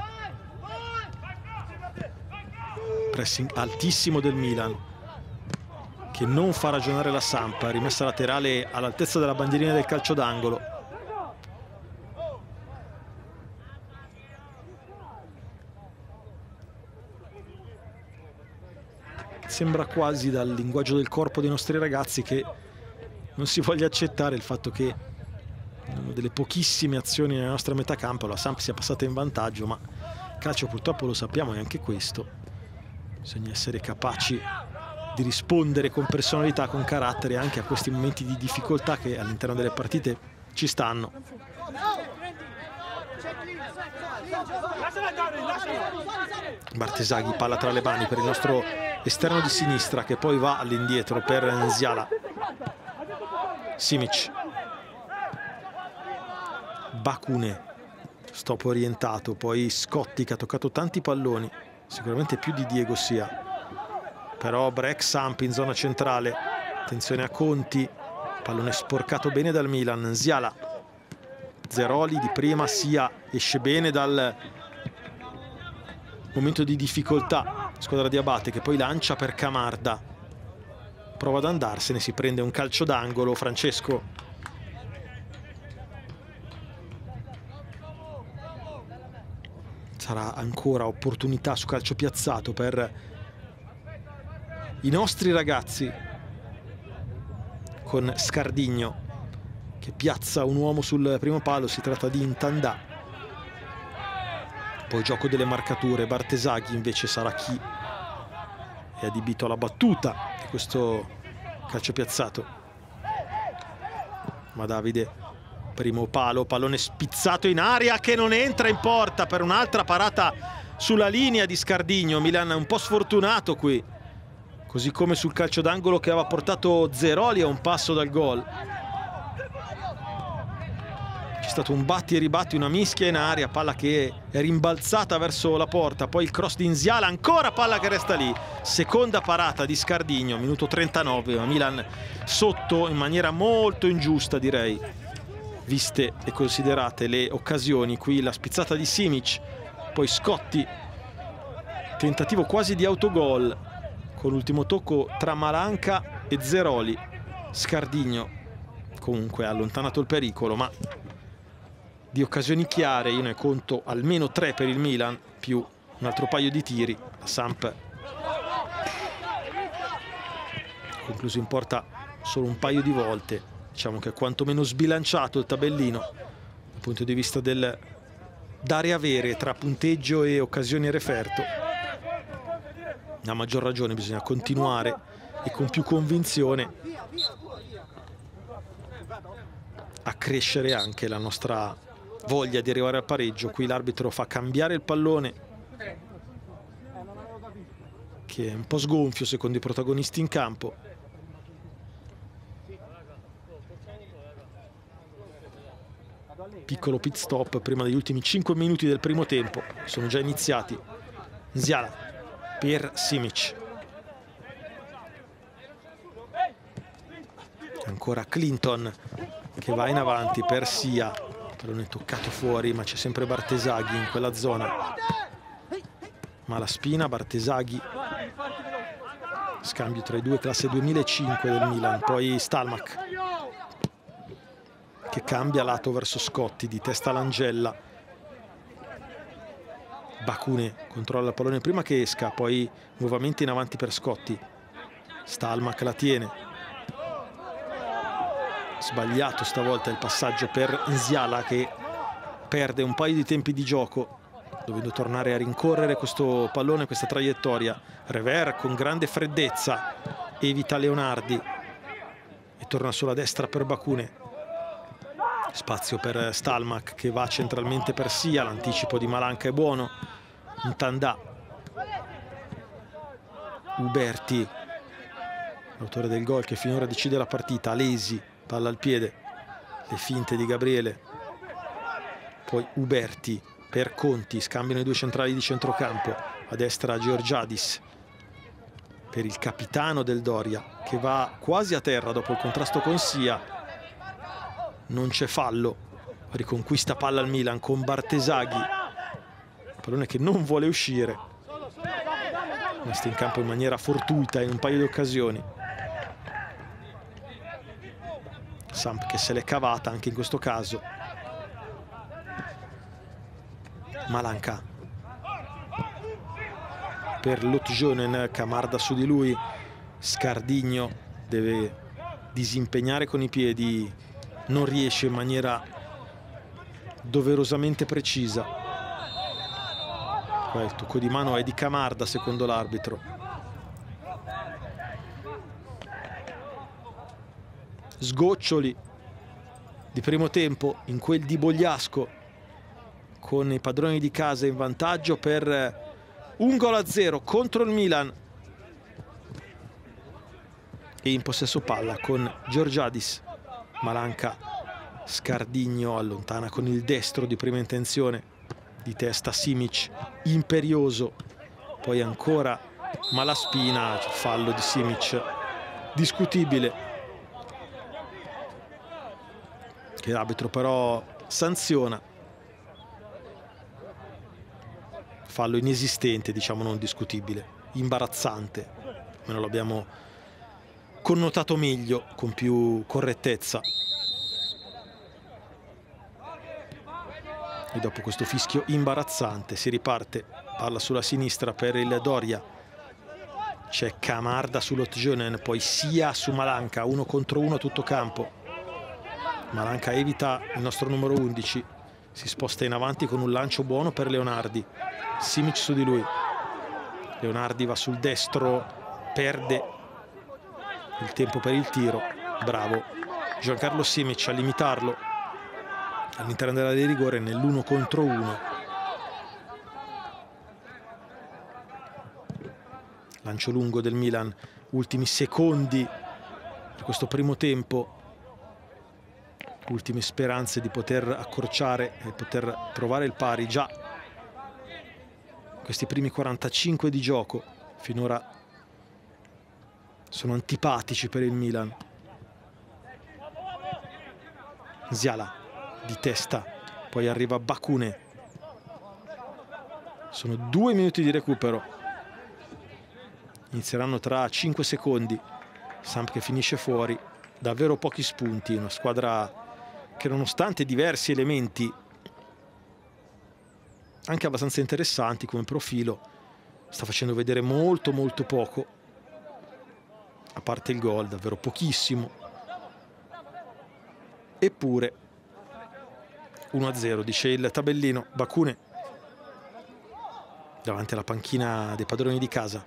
Pressing altissimo del Milan, che non fa ragionare la Samp, rimessa laterale all'altezza della bandierina del calcio d'angolo. Sembra quasi dal linguaggio del corpo dei nostri ragazzi che non si voglia accettare il fatto che in una delle pochissime azioni nella nostra metà campo la Samp sia passata in vantaggio, ma il calcio purtroppo lo sappiamo, è anche questo. Bisogna essere capaci di rispondere con personalità, con carattere anche a questi momenti di difficoltà che all'interno delle partite ci stanno. Bartesaghi, palla tra le mani per il nostro esterno di sinistra, che poi va all'indietro per Nziala. Simic, Bakune, stop orientato, poi Scotti che ha toccato tanti palloni, sicuramente più di Diego Sia, però break Samp in zona centrale, attenzione a Conti, pallone sporcato bene dal Milan. Nziala, Zeroli di prima, Sia esce bene dal momento di difficoltà, squadra di Abate che poi lancia per Camarda, prova ad andarsene, si prende un calcio d'angolo. Francesco sarà ancora opportunità su calcio piazzato per i nostri ragazzi, con Scardigno che piazza un uomo sul primo palo, si tratta di Intandà. Poi gioco delle marcature, Bartesaghi invece sarà chi è adibito alla battuta di questo calcio piazzato. Ma Davide, primo palo, pallone spizzato in aria che non entra in porta per un'altra parata sulla linea di Scardigno. Milan un po' sfortunato qui, così come sul calcio d'angolo che aveva portato Zeroli a un passo dal gol. C'è stato un batti e ribatti, una mischia in aria, palla che è rimbalzata verso la porta, poi il cross di Nziala, ancora palla che resta lì. Seconda parata di Scardigno, minuto trentanove, ma Milan sotto in maniera molto ingiusta, direi, viste e considerate le occasioni. Qui la spizzata di Simic, poi Scotti, tentativo quasi di autogol con l'ultimo tocco tra Malanca e Zeroli. Scardigno comunque ha allontanato il pericolo, ma di occasioni chiare io ne conto almeno tre per il Milan, più un altro paio di tiri. La Samp ha concluso in porta solo un paio di volte. Diciamo che è quantomeno sbilanciato il tabellino dal punto di vista del dare e avere tra punteggio e occasioni e referto. A maggior ragione bisogna continuare e con più convinzione a crescere anche la nostra voglia di arrivare al pareggio. Qui l'arbitro fa cambiare il pallone, che è un po' sgonfio secondo i protagonisti in campo. Piccolo pit stop prima degli ultimi cinque minuti del primo tempo, sono già iniziati. Nziala per Simic, ancora Clinton che va in avanti per Sia, pallone toccato fuori, ma c'è sempre Bartesaghi in quella zona. Malaspina, Bartesaghi, scambio tra i due, classe duemilacinque del Milan. Poi Stalmach che cambia lato verso Scotti, di testa Langella. Bakune controlla il pallone prima che esca, poi nuovamente in avanti per Scotti. Stalmach la tiene, sbagliato stavolta il passaggio per Nziala, che perde un paio di tempi di gioco dovendo tornare a rincorrere questo pallone, questa traiettoria. Rever con grande freddezza evita Leonardi, e torna sulla destra per Bakune. Spazio per Stalmak che va centralmente per Sia, l'anticipo di Malanka è buono. Ntanda, Uberti, l'autore del gol che finora decide la partita. Alesi, palla al piede, le finte di Gabriele, poi Uberti per Conti, scambiano i due centrali di centrocampo. A destra Georgiadis per il capitano del Doria che va quasi a terra dopo il contrasto con Sia. Non c'è fallo, riconquista palla al Milan con Bartesaghi, pallone che non vuole uscire, messa in campo in maniera fortuita in un paio di occasioni. Samp che se l'è cavata anche in questo caso. Malanka per Lutjonen, Camarda su di lui, Scardigno deve disimpegnare con i piedi, non riesce in maniera doverosamente precisa. Qua il tocco di mano è di Camarda secondo l'arbitro. Sgoccioli di primo tempo in quel di Bogliasco, con i padroni di casa in vantaggio per un gol a zero contro il Milan. E in possesso palla con Georgiadis. Malanka, Scardigno allontana con il destro di prima intenzione, di testa Simic, imperioso, poi ancora Malaspina, fallo di Simic discutibile, che l'arbitro però sanziona. Fallo inesistente, diciamo, non discutibile, imbarazzante, almeno l'abbiamo connotato meglio, con più correttezza. E dopo questo fischio imbarazzante si riparte, palla sulla sinistra per il Doria, c'è Camarda su Lotjonen, poi Sia su Malanka, uno contro uno a tutto campo. Malanka evita il nostro numero undici, si sposta in avanti con un lancio buono per Leonardi. Simic su di lui, Leonardi va sul destro, perde il tempo per il tiro, bravo Giancarlo Simic a limitarlo all'interno dell'area di rigore nell'uno contro uno. Lancio lungo del Milan, ultimi secondi di questo primo tempo, ultime speranze di poter accorciare e poter trovare il pari già questi primi quarantacinque di gioco. Finora sono antipatici per il Milan. Ziala di testa, poi arriva Bakune. Sono due minuti di recupero, inizieranno tra cinque secondi. Samp che finisce fuori, davvero pochi spunti, una squadra che nonostante diversi elementi anche abbastanza interessanti come profilo sta facendo vedere molto molto poco, a parte il gol, davvero pochissimo. Eppure uno a zero, dice il tabellino. Bakune davanti alla panchina dei padroni di casa,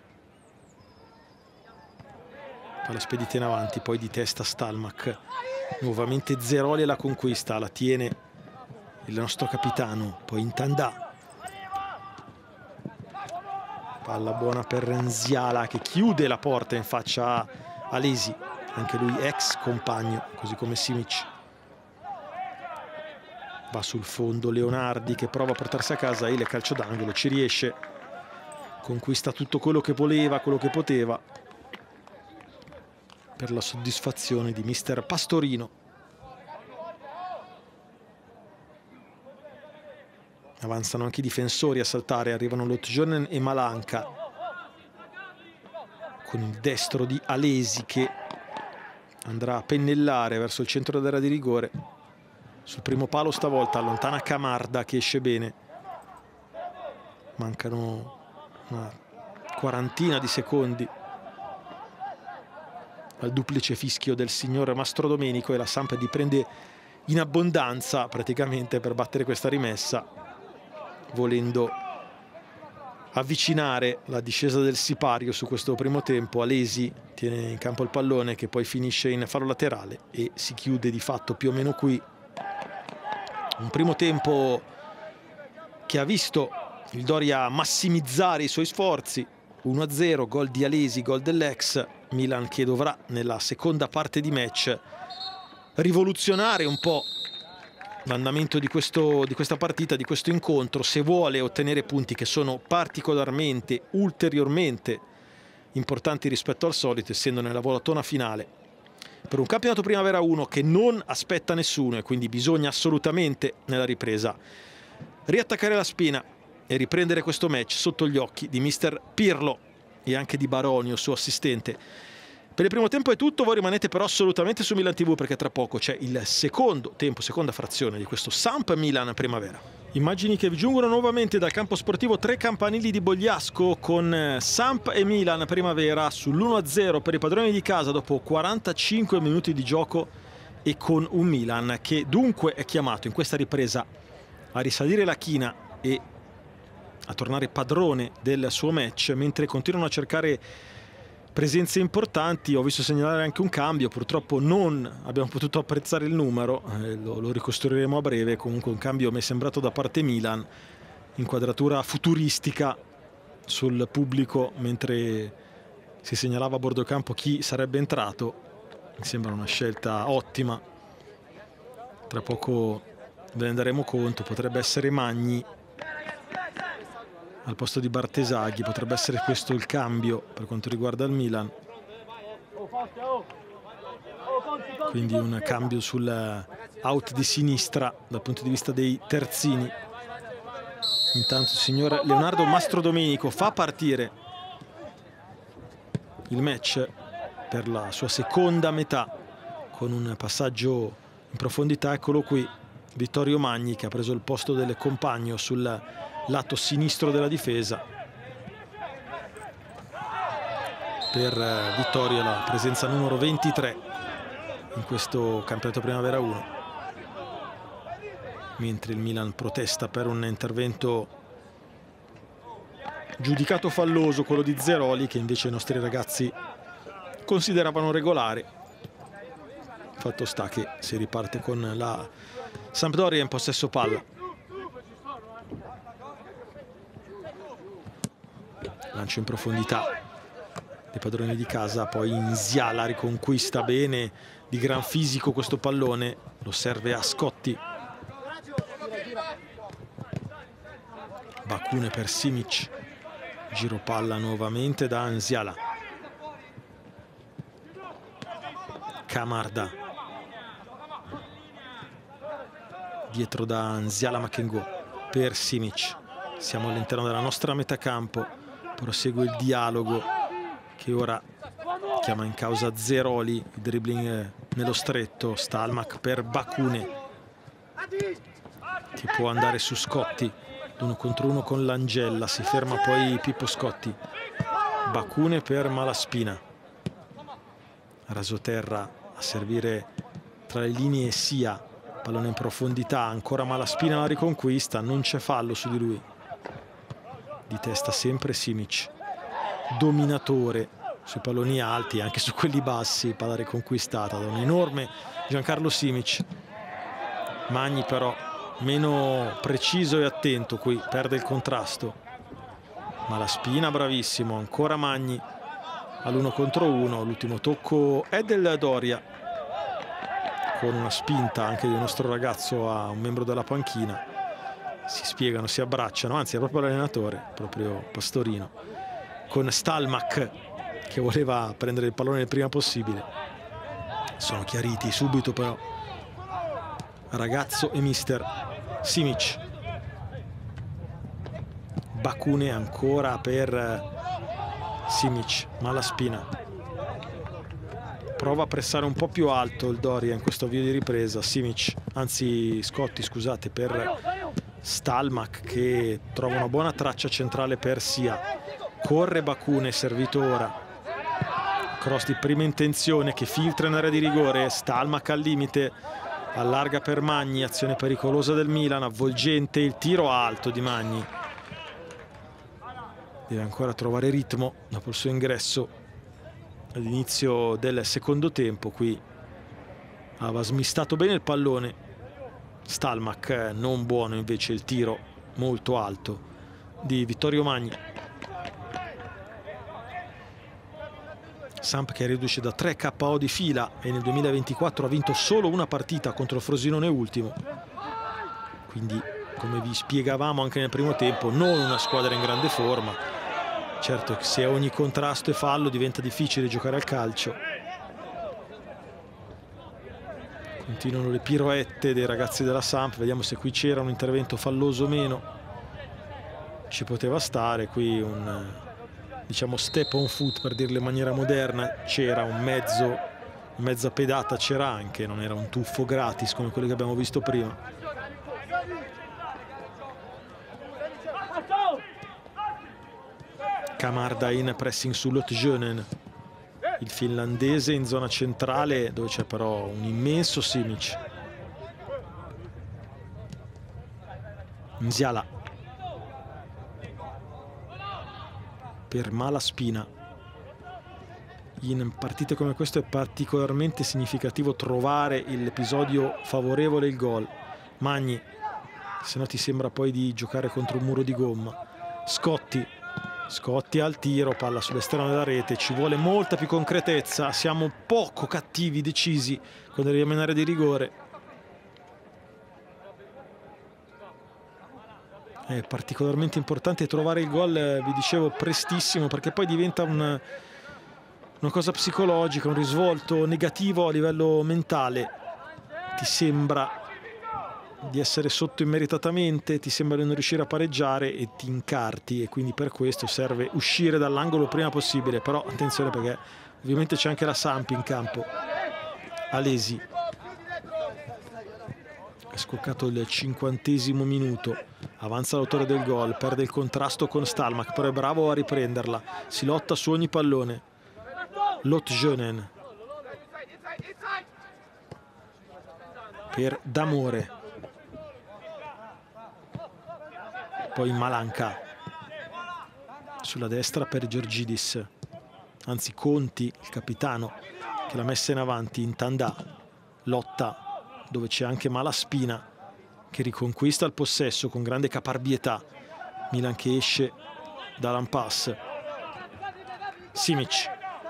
palla spedita in avanti, poi di testa Stalmak, nuovamente Zeroli alla conquista, la tiene il nostro capitano, poi Ntanda, palla buona per Nziala che chiude la porta in faccia a Alesi, anche lui ex compagno, così come Simic. Va sul fondo Leonardi che prova a portarsi a casa il calcio d'angolo, ci riesce, conquista tutto quello che voleva, quello che poteva, per la soddisfazione di mister Pastorino. Avanzano anche i difensori a saltare, arrivano Lotjonen e Malanka, con il destro di Alesi che andrà a pennellare verso il centro dell'area di rigore. Sul primo palo stavolta allontana Camarda che esce bene. Mancano una quarantina di secondi al duplice fischio del signor Mastrodomenico e la Samp di prende in abbondanza praticamente per battere questa rimessa, volendo avvicinare la discesa del sipario su questo primo tempo. Alesi tiene in campo il pallone che poi finisce in fallo laterale e si chiude di fatto più o meno qui. Un primo tempo che ha visto il Doria massimizzare i suoi sforzi. uno a zero, gol di Alesi, gol dell'ex. Milan che dovrà nella seconda parte di match rivoluzionare un po' l'andamento di, questo, di questa partita, di questo incontro, se vuole ottenere punti che sono particolarmente, ulteriormente importanti rispetto al solito, essendo nella volatona finale per un campionato Primavera uno che non aspetta nessuno, e quindi bisogna assolutamente nella ripresa riattaccare la spina e riprendere questo match sotto gli occhi di mister Pirlo e anche di Baronio, suo assistente. Per il primo tempo è tutto, voi rimanete però assolutamente su Milan tivù, perché tra poco c'è il secondo tempo, seconda frazione di questo Samp Milan Primavera. Immagini che vi giungono nuovamente dal campo sportivo Tre Campanili di Bogliasco, con Samp e Milan Primavera sull'uno a zero per i padroni di casa dopo quarantacinque minuti di gioco, e con un Milan che dunque è chiamato in questa ripresa a risalire la china e a tornare padrone del suo match, mentre continuano a cercare presenze importanti. Ho visto segnalare anche un cambio, purtroppo non abbiamo potuto apprezzare il numero, eh, lo, lo ricostruiremo a breve. Comunque un cambio mi è sembrato da parte Milan, inquadratura futuristica sul pubblico mentre si segnalava a bordo campo chi sarebbe entrato. Mi sembra una scelta ottima, tra poco ve ne daremo conto. Potrebbe essere Magni al posto di Bartesaghi, potrebbe essere questo il cambio per quanto riguarda il Milan. Quindi un cambio sul out di sinistra dal punto di vista dei terzini. Intanto il signor Leonardo Mastrodomenico fa partire il match per la sua seconda metà con un passaggio in profondità. Eccolo qui Vittorio Magni, che ha preso il posto del compagno sul lato sinistro della difesa. Per Vittorio la presenza numero ventitré in questo campionato Primavera uno, mentre il Milan protesta per un intervento giudicato falloso, quello di Zeroli, che invece i nostri ragazzi consideravano regolare. Fatto sta che si riparte con la Sampdoria in possesso palla. Lancio in profondità dei padroni di casa, poi Nsiala riconquista bene, di gran fisico questo pallone, lo serve a Scotti. Bakune per Simic, giro palla nuovamente da Nsiala. Camarda dietro da Nsiala Makengo per Simic. Siamo all'interno della nostra metà campo. Prosegue il dialogo che ora chiama in causa Zeroli, il dribbling nello stretto. Stalmach per Bakune, che può andare su Scotti, uno contro uno con l'Angella, si ferma poi Pippo Scotti. Bakune per Malaspina, rasoterra a servire tra le linee sia, pallone in profondità, ancora Malaspina la riconquista, non c'è fallo su di lui. Di testa sempre Simic, dominatore sui palloni alti, anche su quelli bassi. Palla riconquistata da un enorme Giancarlo Simic. Magni però meno preciso e attento, qui perde il contrasto. Malaspina bravissimo, ancora Magni all'uno contro uno. L'ultimo tocco è del Doria, con una spinta anche del nostro ragazzo a un membro della panchina. Si spiegano, si abbracciano, anzi è proprio l'allenatore, proprio Pastorino, con Stalmach che voleva prendere il pallone il prima possibile. Sono chiariti subito però ragazzo e mister. Simic, Bakune ancora per Simic, Malaspina prova a pressare un po' più alto il Doria in questo avvio di ripresa. Simic, anzi Scotti scusate, per Stalmach, che trova una buona traccia centrale per Sia. Corre Bakune, servito ora. Cross di prima intenzione che filtra in area di rigore. Stalmach al limite, allarga per Magni, azione pericolosa del Milan, avvolgente il tiro alto di Magni. deve ancora trovare ritmo dopo il suo ingresso all'inizio del secondo tempo. Qui aveva smistato bene il pallone Stalmach, non buono invece il tiro molto alto di Vittorio Magni. Samp che riduce da tre K O di fila e nel duemilaventiquattro ha vinto solo una partita contro il Frosinone ultimo, quindi come vi spiegavamo anche nel primo tempo non una squadra in grande forma. Certo che se a ogni contrasto e fallo diventa difficile giocare al calcio. Continuano le piroette dei ragazzi della Samp, vediamo se qui c'era un intervento falloso o meno. Ci poteva stare qui un, diciamo, step on foot, per dirlo in maniera moderna. C'era un mezzo, mezza pedata c'era anche, non era un tuffo gratis come quello che abbiamo visto prima. Camarda in pressing su Lotjonen, il finlandese in zona centrale dove c'è però un immenso Simic. Nziala per Malaspina. In partite come questo è particolarmente significativo trovare l'episodio favorevole, il gol. Magni, se no ti sembra poi di giocare contro un muro di gomma. Scotti Scotti al tiro, palla sull'esterno della rete, ci vuole molta più concretezza, siamo poco cattivi, decisi quando arriviamo in area di rigore. È particolarmente importante trovare il gol, vi dicevo, prestissimo, perché poi diventa un, una cosa psicologica, un risvolto negativo a livello mentale. Ti sembra di essere sotto immeritatamente, ti sembra di non riuscire a pareggiare e ti incarti, e quindi per questo serve uscire dall'angolo prima possibile. Però attenzione, perché ovviamente c'è anche la Samp in campo. Alesi è scoccato il cinquantesimo minuto, avanza l'autore del gol, perde il contrasto con Stalmach, però è bravo a riprenderla, si lotta su ogni pallone. Lotjonen per D'Amore, poi Malanca sulla destra per Georgidis, anzi Conti, il capitano, che l'ha messa in avanti. In Tandà, lotta dove c'è anche Malaspina che riconquista il possesso con grande caparbietà. Milan che esce dall'impasse. Simic,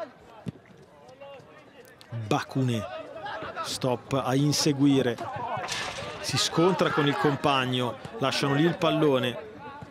Bakune, stop a inseguire, si scontra con il compagno, lasciano lì il pallone.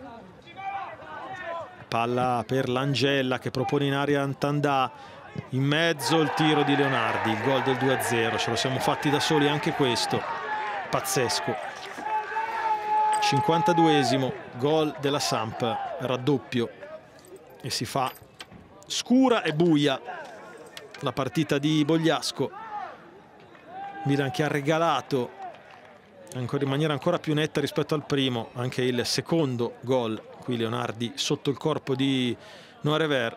Palla per Langella che propone in area Tandà, in mezzo il tiro di Leonardi, il gol del due a zero, ce lo siamo fatti da soli anche questo, pazzesco. cinquantaduesimo, gol della Samp, raddoppio, e si fa scura e buia la partita di Bogliasco. Milan che ha regalato ancora in maniera ancora più netta rispetto al primo anche il secondo gol. Qui Leonardi sotto il corpo di Norever.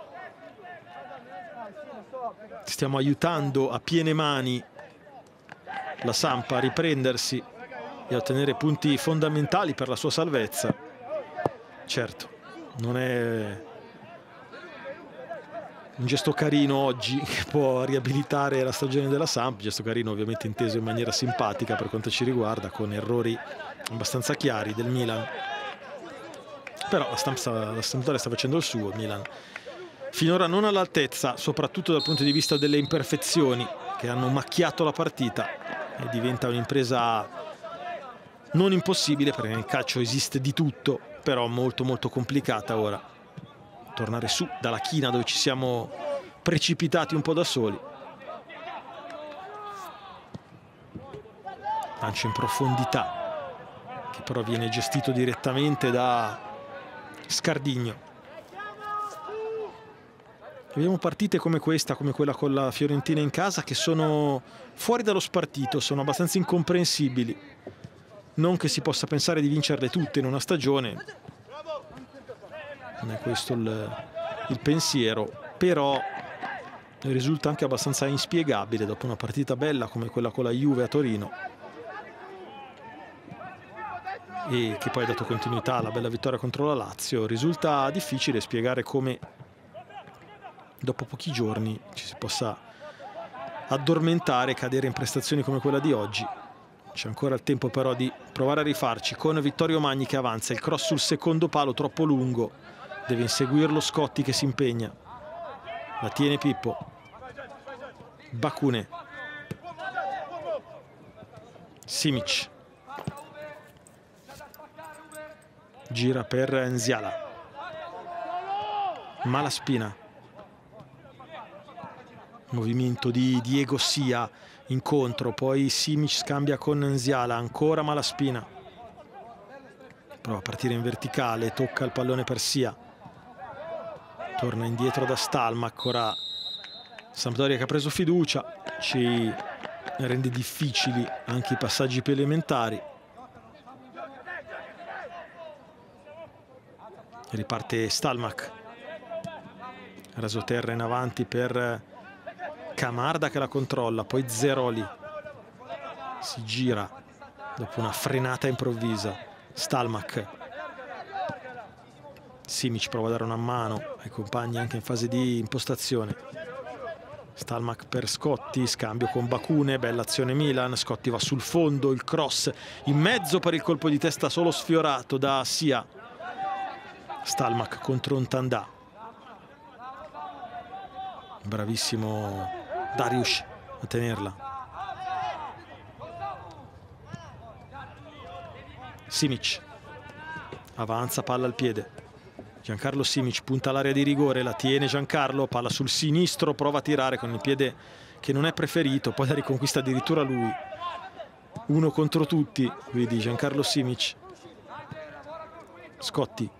Stiamo aiutando a piene mani la Samp a riprendersi e a ottenere punti fondamentali per la sua salvezza. Certo, non è un gesto carino oggi che può riabilitare la stagione della Samp, gesto carino ovviamente inteso in maniera simpatica per quanto ci riguarda, con errori abbastanza chiari del Milan. Però la Sampdoria la Sampdoria sta facendo il suo. Milan finora non all'altezza, soprattutto dal punto di vista delle imperfezioni che hanno macchiato la partita, e diventa un'impresa non impossibile, perché nel calcio esiste di tutto, però molto molto complicata ora. Tornare su dalla china dove ci siamo precipitati un po' da soli. Lancio in profondità che però viene gestito direttamente da Scardigno. Abbiamo partite come questa, come quella con la Fiorentina in casa, che sono fuori dallo spartito, sono abbastanza incomprensibili. Non che si possa pensare di vincerle tutte in una stagione, non è questo il, il pensiero, però risulta anche abbastanza inspiegabile dopo una partita bella come quella con la Juve a Torino. e che poi ha dato continuità alla bella vittoria contro la Lazio. Risulta difficile spiegare come dopo pochi giorni ci si possa addormentare e cadere in prestazioni come quella di oggi. C'è ancora il tempo però di provare a rifarci con Vittorio Magni che avanza, il cross sul secondo palo troppo lungo, deve inseguirlo Scotti che si impegna, la tiene Pippo, Bakune, Simic, gira per Nziala, Malaspina, movimento di Diego Sia, incontro, poi Simic scambia con Nziala, ancora Malaspina, prova a partire in verticale, tocca il pallone per Sia, torna indietro da Stalmak, ora Sampdoria che ha preso fiducia, ci rende difficili anche i passaggi più elementari. Riparte Stalmak, rasoterra in avanti per Camarda che la controlla, poi Zeroli si gira dopo una frenata improvvisa, Stalmak, Simic prova a dare una mano ai compagni anche in fase di impostazione, Stalmak per Scotti, scambio con Bakune, bella azione Milan, Scotti va sul fondo, il cross in mezzo per il colpo di testa solo sfiorato da Sia, Stalmak contro Ntandà, bravissimo Dariush a tenerla, Simic avanza, palla al piede, Giancarlo Simic punta all'area di rigore, la tiene Giancarlo, palla sul sinistro, prova a tirare con il piede che non è preferito, poi la riconquista addirittura lui, uno contro tutti, vedi Giancarlo Simic, Scotti,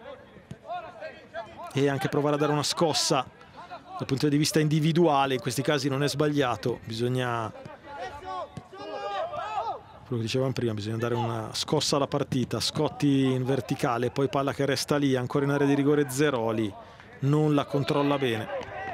e anche provare a dare una scossa dal punto di vista individuale, in questi casi non è sbagliato, bisogna, quello che dicevamo prima, bisogna dare una scossa alla partita. Scotti in verticale, poi palla che resta lì, ancora in area di rigore Zeroli, non la controlla bene.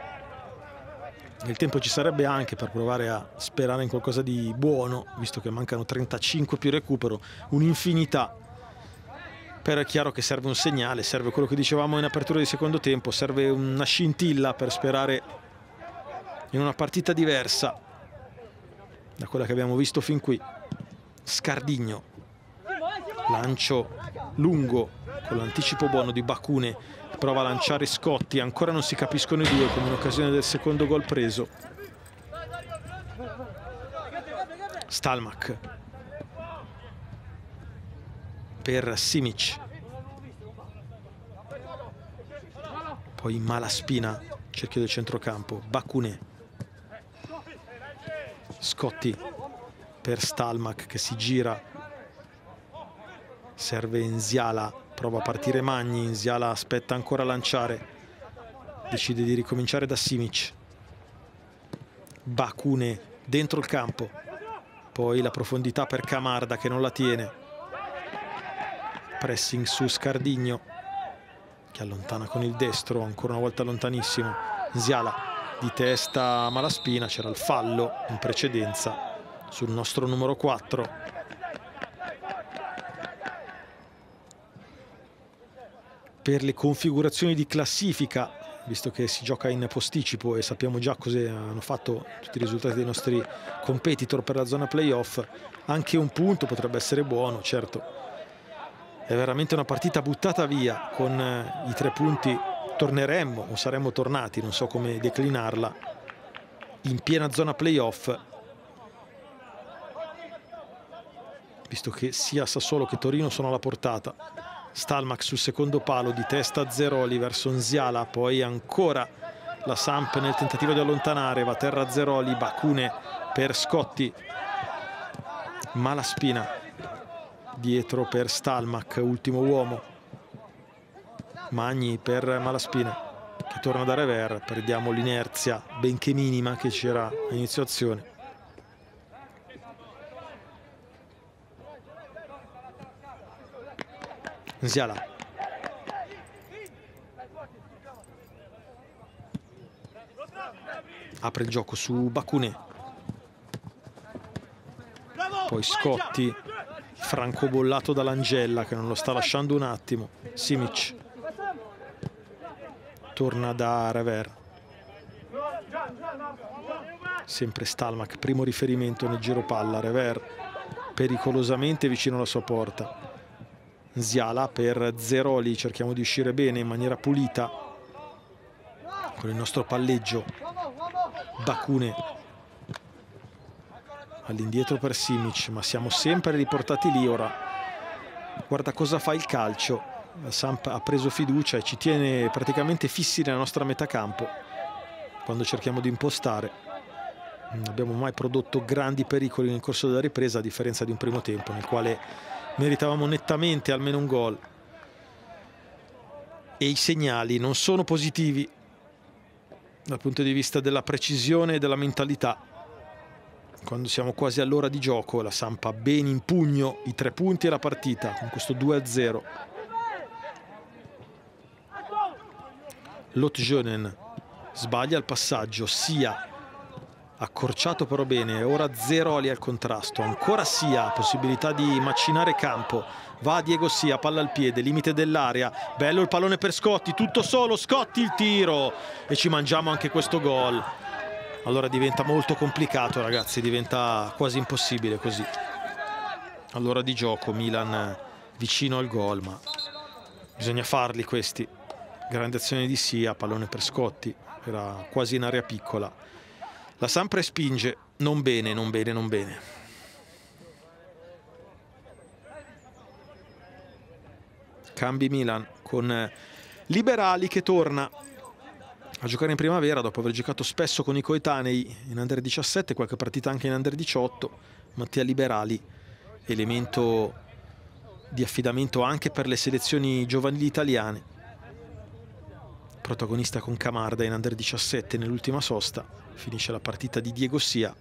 Il tempo ci sarebbe anche per provare a sperare in qualcosa di buono, visto che mancano trentacinque più recupero, un'infinità. Però è chiaro che serve un segnale, serve quello che dicevamo in apertura di secondo tempo, serve una scintilla per sperare in una partita diversa da quella che abbiamo visto fin qui. Scardigno, lancio lungo con l'anticipo buono di Bakune, prova a lanciare Scotti, ancora non si capiscono i due come in occasione del secondo gol preso. Stalmak per Simic, poi Malaspina, cerchio del centrocampo, Bakune, Scotti per Stalmak che si gira, serve Nziala, prova a partire Magni, Nziala aspetta ancora a lanciare, decide di ricominciare da Simic, Bakune dentro il campo, poi la profondità per Camarda che non la tiene, pressing su Scardigno che allontana con il destro, ancora una volta lontanissimo, Nziala di testa Malaspina, c'era il fallo in precedenza sul nostro numero quattro. Per le configurazioni di classifica, visto che si gioca in posticipo e sappiamo già cosa hanno fatto tutti i risultati dei nostri competitor per la zona playoff, anche un punto potrebbe essere buono, certo. È veramente una partita buttata via, con eh, i tre punti torneremmo o saremmo tornati, non so come declinarla, in piena zona playoff, visto che sia Sassuolo che Torino sono alla portata. Stalmak sul secondo palo, di testa Zeroli verso Nziala, poi ancora la Samp nel tentativo di allontanare, va a terra Zeroli, Bakune per Scotti, Malaspina dietro per Stalmak, ultimo uomo, Magni per Malaspina che torna da Rever, perdiamo l'inerzia benché minima che c'era a inizio azione. Nziala apre il gioco su Bakune, poi Scotti francobollato dall'Angella che non lo sta lasciando un attimo. Simic torna da Rever, sempre Stalmack, primo riferimento nel giro palla. Rever pericolosamente vicino alla sua porta. Nziala per Zeroli, cerchiamo di uscire bene in maniera pulita con il nostro palleggio. Bakune all'indietro per Simic, ma siamo sempre riportati lì. Ora guarda cosa fa il calcio. La Samp ha preso fiducia e ci tiene praticamente fissi nella nostra metà campo quando cerchiamo di impostare. Non abbiamo mai prodotto grandi pericoli nel corso della ripresa, a differenza di un primo tempo nel quale meritavamo nettamente almeno un gol. E i segnali non sono positivi dal punto di vista della precisione e della mentalità. Quando siamo quasi all'ora di gioco, la Samp ha ben in pugno i tre punti e la partita con questo due a zero. Lotjonen sbaglia il passaggio, Sia accorciato però bene, ora Zeroli al contrasto, ancora Sia, possibilità di macinare campo, va Diego Sia, palla al piede, limite dell'area, bello il pallone per Scotti, tutto solo, Scotti il tiro e ci mangiamo anche questo gol. Allora diventa molto complicato, ragazzi, diventa quasi impossibile così. All'ora di gioco Milan vicino al gol, ma bisogna farli questi. Grande azione di Sia, pallone per Scotti, era quasi in area piccola. La Samp respinge, non bene, non bene, non bene. Cambi Milan con Liberali che torna a giocare in primavera dopo aver giocato spesso con i coetanei in under diciassette, qualche partita anche in under diciotto. Mattia Liberali, elemento di affidamento anche per le selezioni giovanili italiane. Protagonista con Camarda in under diciassette nell'ultima sosta. Finisce la partita di Diego Sia.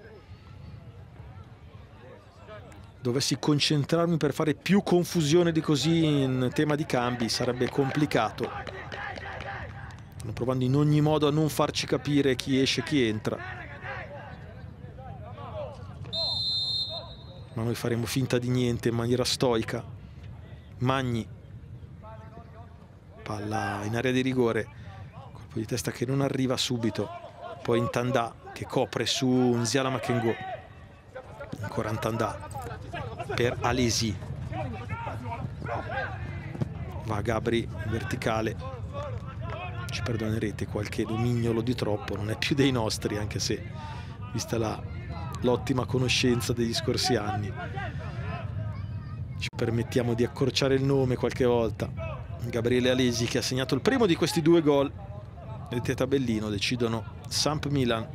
Dovessi concentrarmi per fare più confusione di così in tema di cambi sarebbe complicato. Stanno provando in ogni modo a non farci capire chi esce e chi entra, ma noi faremo finta di niente in maniera stoica. Magni, palla in area di rigore, colpo di testa che non arriva subito, poi Ntanda che copre su Nziala Makengo, ancora Ntanda per Alesi, va Gabri in verticale, ci perdonerete qualche domignolo di troppo, non è più dei nostri, anche se vista l'ottima conoscenza degli scorsi anni ci permettiamo di accorciare il nome qualche volta. Gabriele Alesi che ha segnato il primo di questi due gol. Vedete tabellino, decidono Samp Milan.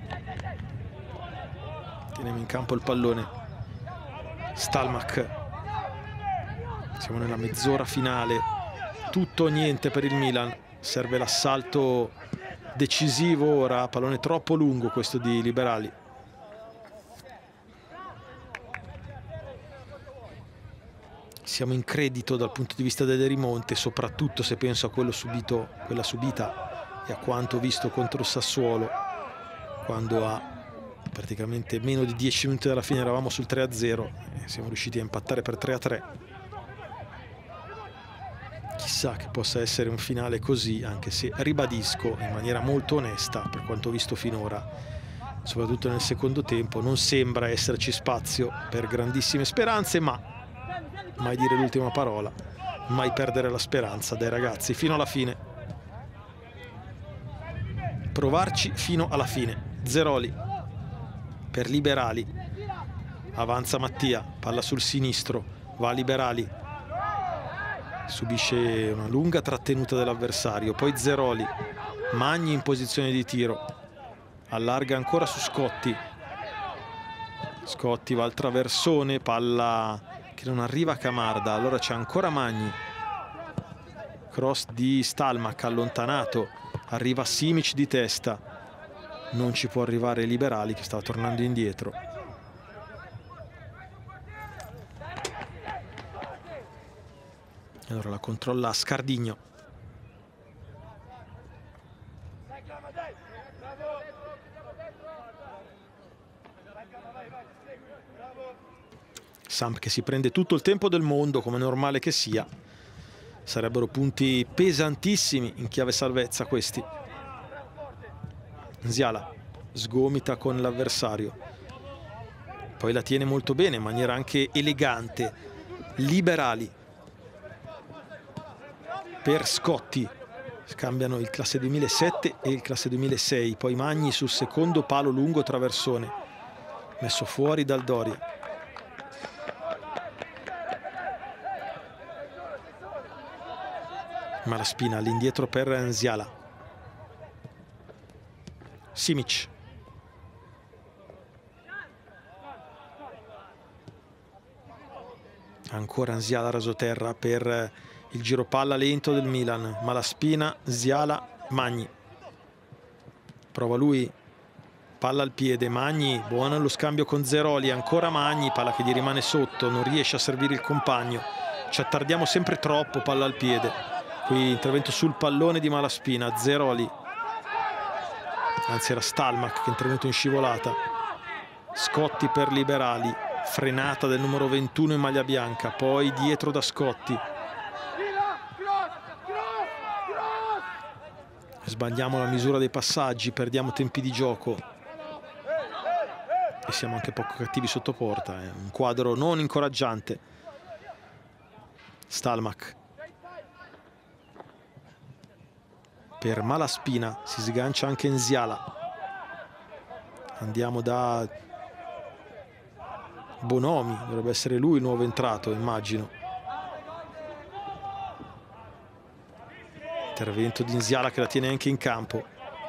Teniamo in campo il pallone Stalmack. Siamo nella mezz'ora finale, tutto o niente per il Milan. Serve l'assalto decisivo ora, pallone troppo lungo questo di Liberali. Siamo in credito dal punto di vista delle rimonte, soprattutto se penso a quello subito, quella subita e a quanto visto contro il Sassuolo, quando a praticamente meno di dieci minuti dalla fine eravamo sul tre a zero e siamo riusciti a impattare per tre a tre. Chissà che possa essere un finale così, anche se ribadisco in maniera molto onesta, per quanto ho visto finora, soprattutto nel secondo tempo, non sembra esserci spazio per grandissime speranze, ma mai dire l'ultima parola, mai perdere la speranza dai ragazzi fino alla fine. Provarci fino alla fine. Zeroli per Liberali, avanza Mattia, palla sul sinistro, va Liberali, subisce una lunga trattenuta dell'avversario, poi Zeroli, Magni in posizione di tiro, allarga ancora su Scotti, Scotti va al traversone, palla che non arriva a Camarda, allora c'è ancora Magni, cross di Stalmack allontanato, arriva Simic di testa, non ci può arrivare Liberali che stava tornando indietro. Allora la controlla Scardigno. Samp che si prende tutto il tempo del mondo, come normale che sia. Sarebbero punti pesantissimi in chiave salvezza questi. Nsiala sgomita con l'avversario, poi la tiene molto bene in maniera anche elegante. Liberali per Scotti, scambiano il classe duemilasette e il classe duemilasei. Poi Magni sul secondo palo lungo traversone, messo fuori dal Doria. Malaspina all'indietro per Nsiala. Simic. Ancora Nsiala rasoterra per il giro palla lento del Milan. Malaspina, Nsiala, Magni. Prova lui, palla al piede, Magni, buono lo scambio con Zeroli, ancora Magni, palla che gli rimane sotto, non riesce a servire il compagno. Ci attardiamo sempre troppo, palla al piede. Qui intervento sul pallone di Malaspina, Zeroli. Anzi era Stalmack che è intervenuto in scivolata. Scotti per Liberali, frenata del numero ventuno in maglia bianca, poi dietro da Scotti. Sbagliamo la misura dei passaggi, perdiamo tempi di gioco e siamo anche poco cattivi sotto porta. È un quadro non incoraggiante. Stalmack per Malaspina, si sgancia anche Nsiala. Andiamo da Bonomi, dovrebbe essere lui il nuovo entrato, immagino. Intervento di Nsiala che la tiene anche in campo.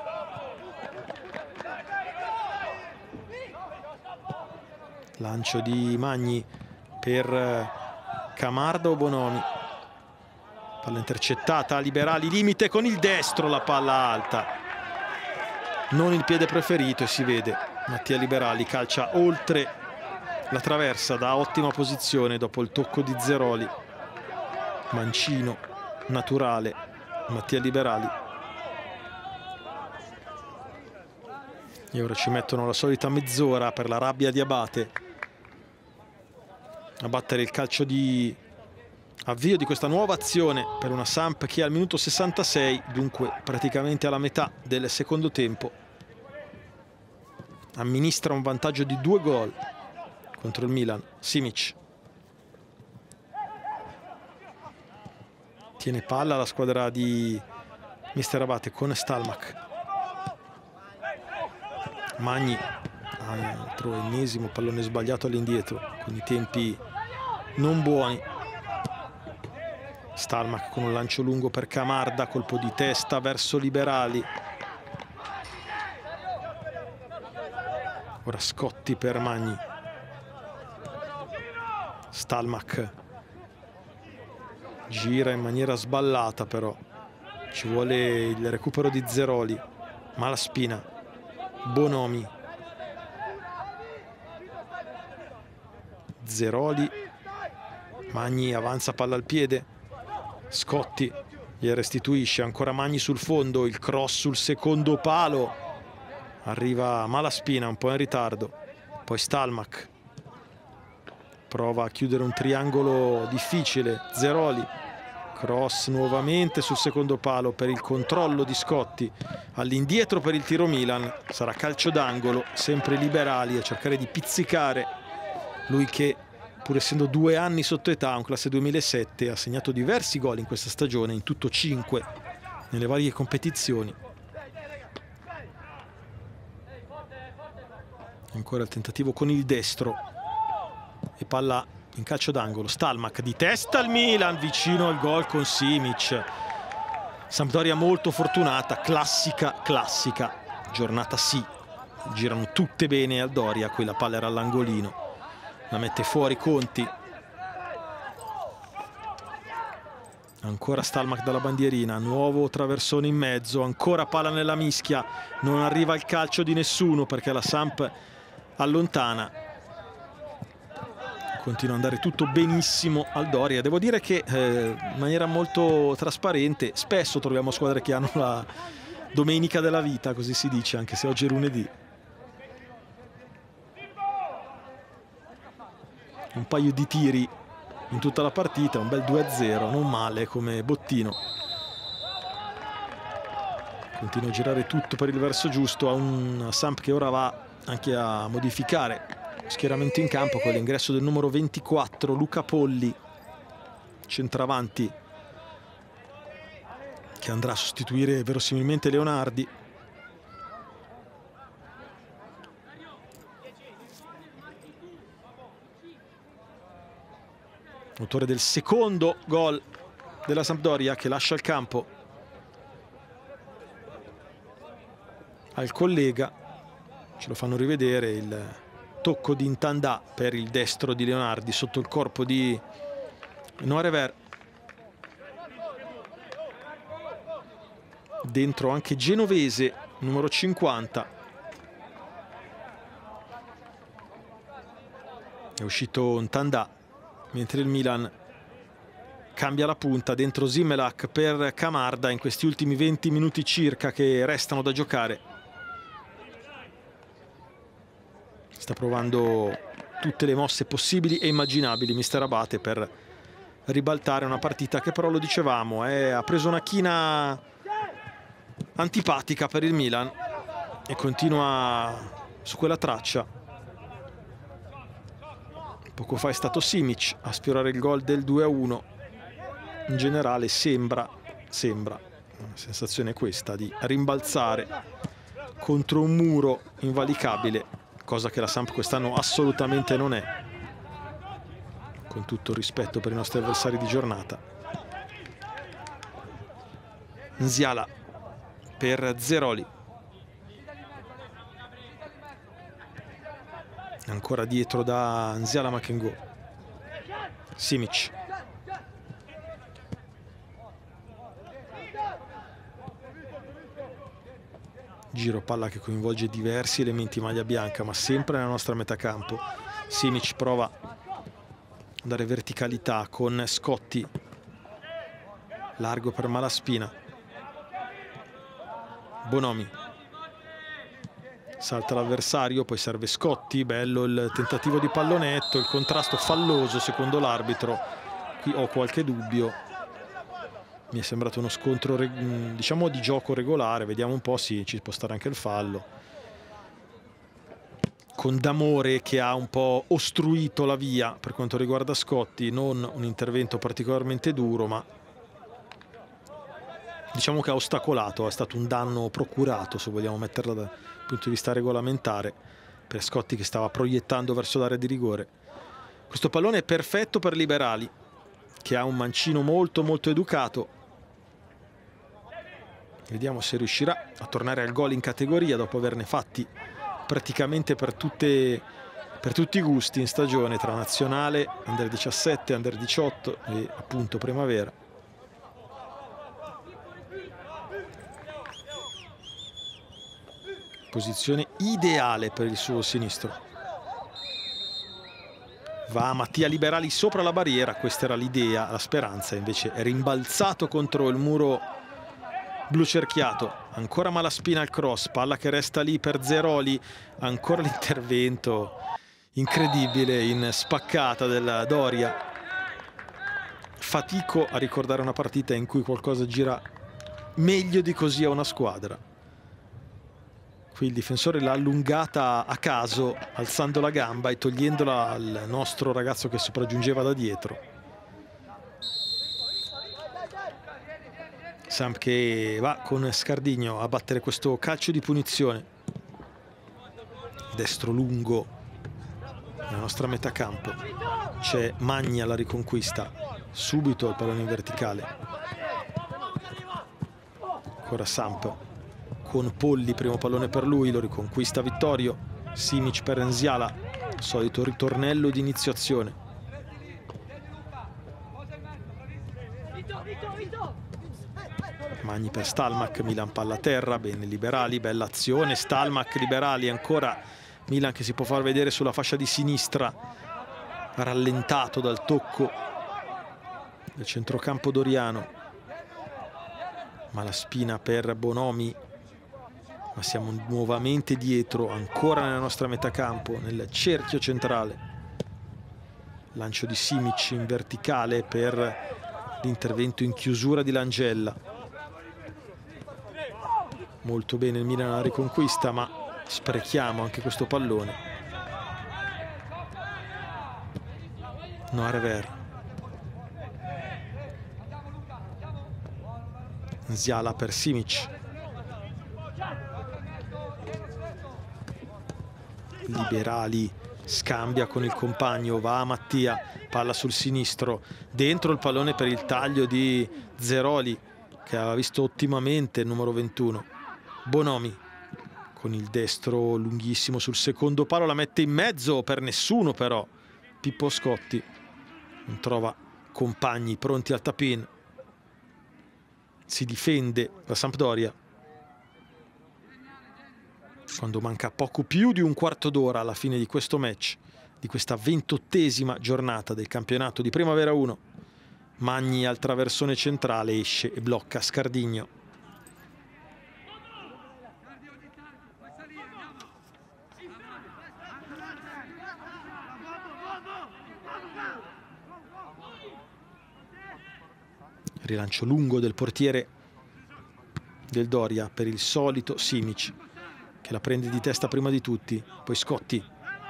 Lancio di Magni per Camarda o Bonomi. Palla intercettata, Liberali, limite con il destro, la palla alta. Non il piede preferito e si vede. Mattia Liberali calcia oltre la traversa da ottima posizione dopo il tocco di Zeroli. Mancino naturale, Mattia Liberali. E ora ci mettono la solita mezz'ora per la rabbia di Abate a battere il calcio di avvio di questa nuova azione per una Samp che al minuto sessantasei, dunque praticamente alla metà del secondo tempo, amministra un vantaggio di due gol contro il Milan. Simic tiene palla la squadra di mister Abate con Stalmack. Magni, altro ennesimo pallone sbagliato all'indietro con i tempi non buoni. Stalmack con un lancio lungo per Camarda, colpo di testa verso Liberali. Ora Scotti per Magni. Stalmack gira in maniera sballata, però ci vuole il recupero di Zeroli. Malaspina, Bonomi, Zeroli, Magni avanza, palla al piede. Scotti gli restituisce, ancora Magni sul fondo, il cross sul secondo palo, arriva Malaspina un po' in ritardo, poi Stalmack prova a chiudere un triangolo difficile, Zeroli, cross nuovamente sul secondo palo per il controllo di Scotti, all'indietro per il tiro Milan, sarà calcio d'angolo, sempre Liberali a cercare di pizzicare, lui che pur essendo due anni sotto età, un classe duemilasette, ha segnato diversi gol in questa stagione, in tutto cinque nelle varie competizioni. Ancora il tentativo con il destro e palla in calcio d'angolo. Stalmack di testa al Milan, vicino al gol con Simic. Sampdoria molto fortunata, classica, classica giornata, sì, girano tutte bene al Doria, quella palla era all'angolino. La mette fuori Conti. Ancora Stalmack dalla bandierina, nuovo traversone in mezzo, ancora palla nella mischia, non arriva il calcio di nessuno perché la Samp allontana. Continua ad andare tutto benissimo al Doria. Devo dire che eh, in maniera molto trasparente spesso troviamo squadre che hanno la domenica della vita, così si dice, anche se oggi è lunedì. un paio di tiri in tutta la partita, un bel due a zero, non male come bottino. Continua a girare tutto per il verso giusto, a un Samp che ora va anche a modificare lo schieramento in campo con l'ingresso del numero ventiquattro, Luca Polli, centravanti, che andrà a sostituire verosimilmente Leonardi. Autore del secondo gol della Sampdoria, che lascia il campo al collega. Ce lo fanno rivedere, il tocco di Ntandà per il destro di Leonardi sotto il corpo di Noarever. Dentro anche Genovese, numero cinquanta. È uscito Ntandà, mentre il Milan cambia la punta. Dentro Zimelak per Camarda in questi ultimi venti minuti circa che restano da giocare. Sta provando tutte le mosse possibili e immaginabili mister Abate per ribaltare una partita che però, lo dicevamo, è, ha preso una china antipatica per il Milan e continua su quella traccia. Poco fa è stato Simic a sfiorare il gol del due a uno. In generale sembra, sembra, la sensazione è questa, di rimbalzare contro un muro invalicabile, cosa che la Samp quest'anno assolutamente non è, con tutto il rispetto per i nostri avversari di giornata. Nziala per Zeroli. Ancora dietro da Nziala Makengo. Simic. Giro palla che coinvolge diversi elementi maglia bianca, ma sempre nella nostra metà campo. Simic prova a dare verticalità con Scotti. Largo per Malaspina. Bonomi. Salta l'avversario, poi serve Scotti. Bello il tentativo di pallonetto, il contrasto falloso secondo l'arbitro. Qui ho qualche dubbio. Mi è sembrato uno scontro, diciamo, di gioco regolare. Vediamo un po', sì, ci può stare anche il fallo. Con D'Amore che ha un po' ostruito la via per quanto riguarda Scotti. Non un intervento particolarmente duro, ma diciamo che ha ostacolato, è stato un danno procurato, se vogliamo metterla dal punto di vista regolamentare, per Scotti che stava proiettando verso l'area di rigore. Questo pallone è perfetto per Liberali, che ha un mancino molto molto educato. Vediamo se riuscirà a tornare al gol in categoria dopo averne fatti praticamente per, tutte, per tutti i gusti in stagione, tra nazionale, under diciassette, under diciotto e appunto primavera. Posizione ideale per il suo sinistro. Va Mattia Liberali sopra la barriera, questa era l'idea, la speranza, invece è rimbalzato contro il muro blu cerchiato. Ancora Malaspina al cross, palla che resta lì per Zeroli, ancora l'intervento incredibile in spaccata della Doria. Fatico a ricordare una partita in cui qualcosa gira meglio di così a una squadra. Qui il difensore l'ha allungata a caso, alzando la gamba e togliendola al nostro ragazzo che sopraggiungeva da dietro. Samp che va con Scardigno a battere questo calcio di punizione. Destro lungo nella nostra metà campo. C'è Magni alla riconquista. Subito il pallone in verticale. Ancora Samp con Polli, primo pallone per lui, lo riconquista Vittorio. Simic per Nziala, solito ritornello di inizio azione. Magni per Stalmack, Milan palla a terra, bene Liberali, bella azione, Stalmack, Liberali, ancora Milan che si può far vedere sulla fascia di sinistra, rallentato dal tocco del centrocampo doriano. Malaspina per Bonomi, ma siamo nuovamente dietro, ancora nella nostra metà campo, nel cerchio centrale. Lancio di Simic in verticale per l'intervento in chiusura di Langella. Molto bene il Milan alla riconquista, ma sprechiamo anche questo pallone. Noarever. Nziala per Simic. Liberali scambia con il compagno, va a Mattia, palla sul sinistro, dentro il pallone per il taglio di Zeroli, che aveva visto ottimamente il numero ventuno. Bonomi con il destro lunghissimo sul secondo palo, la mette in mezzo per nessuno però. Pippo Scotti non trova compagni pronti al tap-in. Si difende la Sampdoria quando manca poco più di un quarto d'ora alla fine di questo match, di questa ventottesima giornata del campionato di Primavera uno. Magni al traversone centrale, esce e blocca Scardigno. Rilancio lungo del portiere del Doria per il solito Simic, che la prende di testa prima di tutti. Poi Scotti,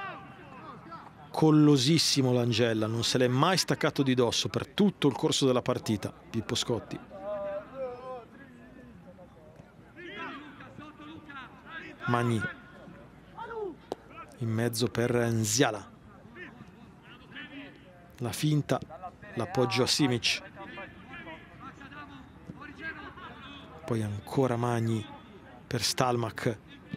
collosissimo Langella, non se l'è mai staccato di dosso per tutto il corso della partita Pippo Scotti. Magni in mezzo per Nziala, la finta, l'appoggio a Simic, poi ancora Magni per Stalmach.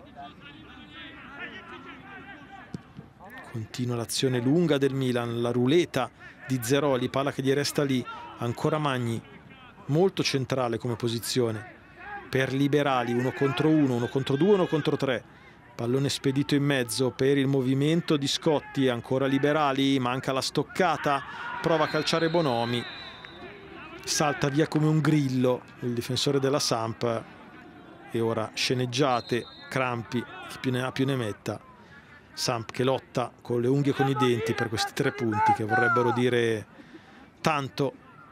Continua l'azione lunga del Milan, la ruleta di Zeroli, palla che gli resta lì, ancora Magni, molto centrale come posizione, per Liberali, uno contro uno, uno contro due, uno contro tre, pallone spedito in mezzo per il movimento di Scotti, ancora Liberali, manca la stoccata, prova a calciare Bonomi, salta via come un grillo il difensore della Samp, e ora sceneggiate, crampi, chi più ne ha più ne metta. Samp che lotta con le unghie e con i denti per questi tre punti che vorrebbero dire tanto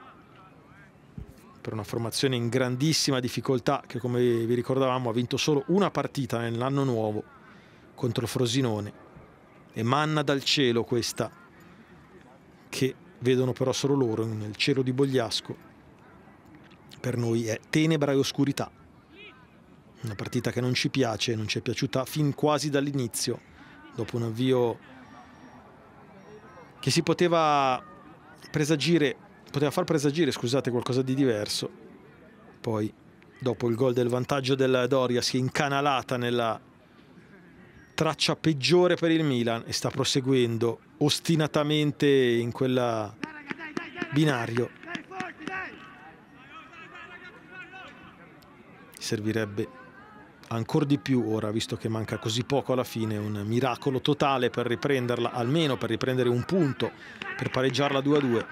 per una formazione in grandissima difficoltà, che come vi ricordavamo ha vinto solo una partita nell'anno nuovo contro Frosinone. E manna dal cielo questa, che vedono però solo loro nel cielo di Bogliasco. Per noi è tenebra e oscurità, una partita che non ci piace, non ci è piaciuta fin quasi dall'inizio. Dopo un avvio che si poteva presagire, poteva far presagire, scusate, qualcosa di diverso. Poi, dopo il gol del vantaggio del Doria, si è incanalata nella traccia peggiore per il Milan e sta proseguendo ostinatamente in quel binario. Servirebbe ancora di più ora, visto che manca così poco alla fine, un miracolo totale per riprenderla, almeno per riprendere un punto, per pareggiarla due a due.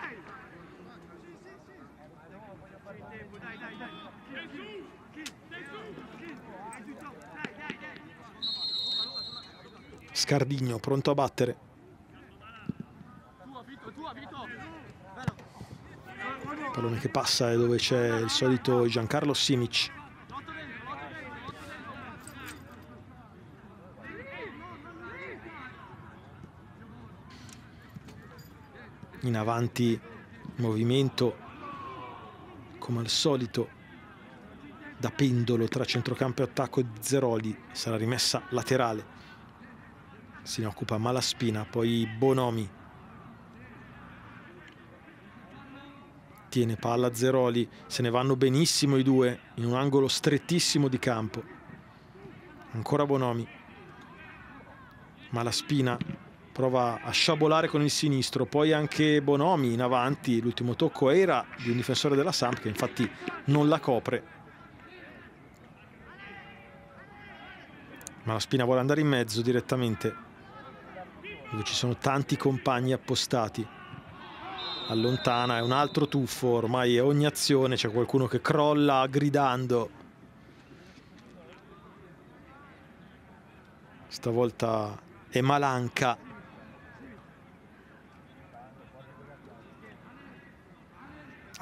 Scardigno pronto a battere. Pallone che passa e dove c'è il solito Giancarlo Simic. In avanti movimento come al solito da pendolo tra centrocampo e attacco di Zeroli, sarà rimessa laterale, se ne occupa Malaspina, poi Bonomi tiene palla Zeroli, se ne vanno benissimo i due in un angolo strettissimo di campo. Ancora Bonomi, Malaspina prova a sciabolare con il sinistro, poi anche Bonomi in avanti, l'ultimo tocco era di un difensore della Samp che infatti non la copre. Malaspina vuole andare in mezzo direttamente, dove ci sono tanti compagni appostati. Allontana, è un altro tuffo, ormai a ogni azione c'è qualcuno che crolla gridando. Stavolta è Malanca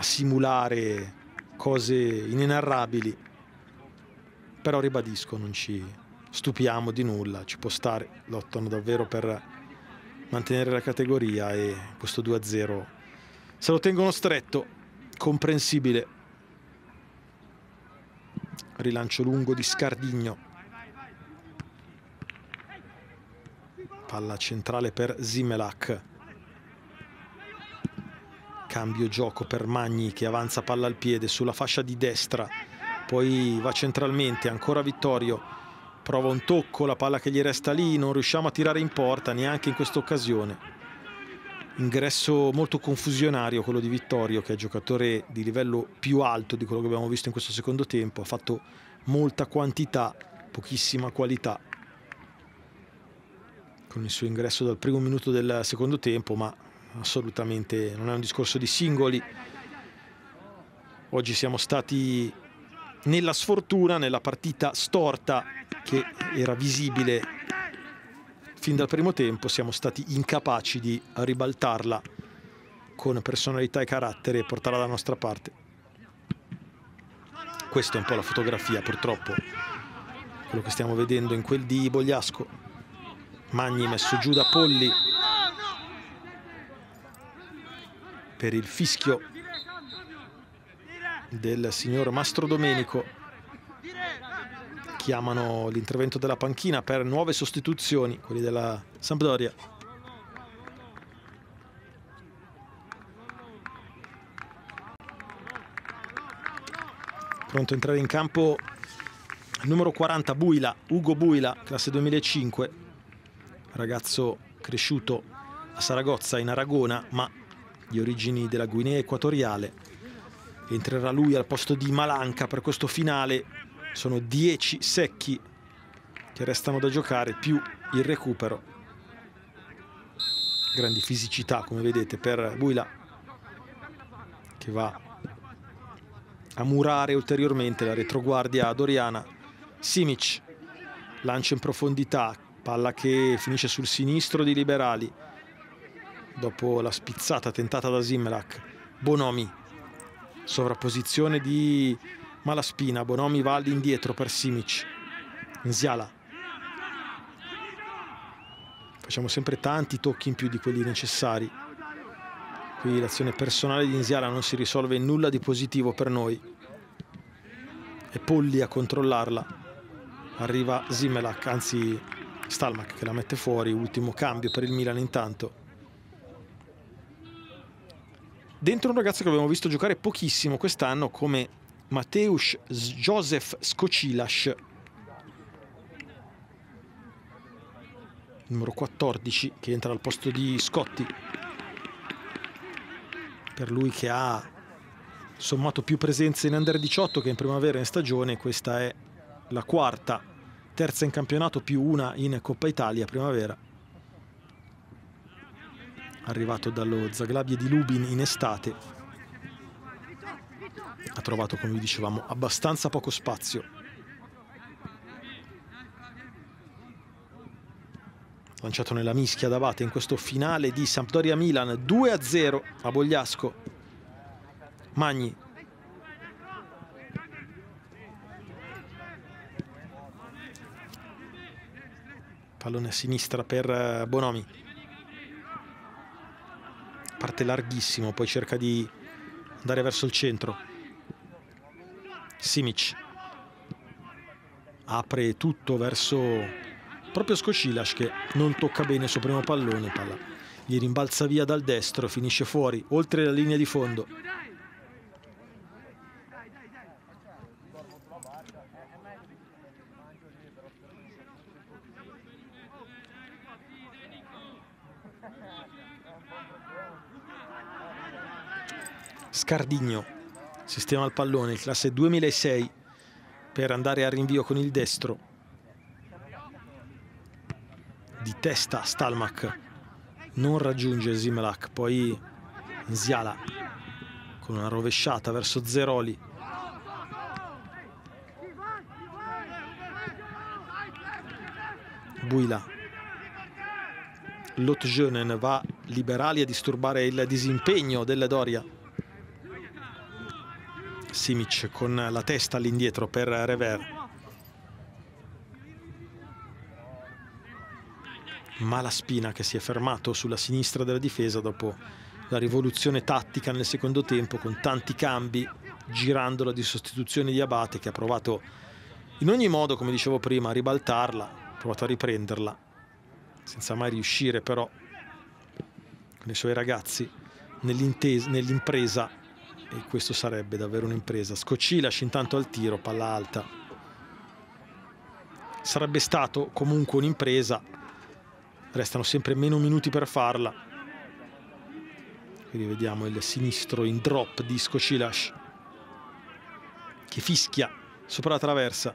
simulare cose inenarrabili, però ribadisco, non ci stupiamo di nulla, ci può stare, lottano davvero per mantenere la categoria e questo due a zero se lo tengono stretto, comprensibile. Rilancio lungo di Scardigno, palla centrale per Zimelak, cambio gioco per Magni che avanza palla al piede sulla fascia di destra, poi va centralmente, ancora Vittorio, prova un tocco, la palla che gli resta lì, non riusciamo a tirare in porta neanche in questa occasione. Ingresso molto confusionario quello di Vittorio, che è giocatore di livello più alto di quello che abbiamo visto in questo secondo tempo, ha fatto molta quantità, pochissima qualità con il suo ingresso dal primo minuto del secondo tempo, ma assolutamente non è un discorso di singoli. Oggi siamo stati nella sfortuna, nella partita storta che era visibile fin dal primo tempo, siamo stati incapaci di ribaltarla con personalità e carattere e portarla dalla nostra parte. Questa è un po' la fotografia, purtroppo, quello che stiamo vedendo in quel di Bogliasco. Magni messo giù da Polli per il fischio del signor Mastro Domenico. Chiamano l'intervento della panchina per nuove sostituzioni, quelli della Sampdoria. Pronto a entrare in campo il numero quaranta, Buila, Ugo Buila, classe duemilacinque, ragazzo cresciuto a Saragozza in Aragona, ma di origini della Guinea Equatoriale. Entrerà lui al posto di Malanca per questo finale. Sono dieci secchi che restano da giocare, più il recupero. Grandi fisicità, come vedete, per Buila, che va a murare ulteriormente la retroguardia doriana. Simic, lancio in profondità, palla che finisce sul sinistro di Liberali dopo la spizzata tentata da Zimelak. Bonomi, sovrapposizione di Malaspina, Bonomi va all'indietro per Simic. Nziala, facciamo sempre tanti tocchi in più di quelli necessari. Qui l'azione personale di Nziala non si risolve in nulla di positivo per noi. È Polli a controllarla, arriva Zimelak, anzi Stalmak che la mette fuori. Ultimo cambio per il Milan intanto. Dentro un ragazzo che abbiamo visto giocare pochissimo quest'anno come Mateusz Józef Skocilas, numero quattordici, che entra al posto di Scotti. Per lui che ha sommato più presenze in under diciotto che in primavera e in stagione, questa è la quarta, terza in campionato più una in Coppa Italia primavera. Arrivato dallo Zagłębie di Lubin in estate, ha trovato, come vi dicevamo, abbastanza poco spazio. Lanciato nella mischia d'Abate in questo finale di Sampdoria-Milan, due a zero a Bogliasco. Magni, pallone a sinistra per Bonomi, parte larghissimo, poi cerca di andare verso il centro. Simic apre tutto verso proprio Skocilas, che non tocca bene il suo primo pallone, palla gli rimbalza via dal destro, finisce fuori oltre la linea di fondo. Scardigno sistema il pallone, il classe duemilasei, per andare a rinvio con il destro. Di testa Stalmak, non raggiunge Zimelak, poi Nziala con una rovesciata verso Zeroli. Buila, Lotjonen va Liberali a disturbare il disimpegno della Doria. Simic con la testa all'indietro per Rever. Malaspina che si è fermato sulla sinistra della difesa dopo la rivoluzione tattica nel secondo tempo, con tanti cambi, girandola di sostituzione di Abate, che ha provato in ogni modo, come dicevo prima, a ribaltarla, ha provato a riprenderla senza mai riuscire però con i suoi ragazzi nell'impresa, e questo sarebbe davvero un'impresa. Skocilas intanto al tiro, palla alta. Sarebbe stato comunque un'impresa, restano sempre meno minuti per farla. Quindi vediamo il sinistro in drop di Skocilas che fischia sopra la traversa.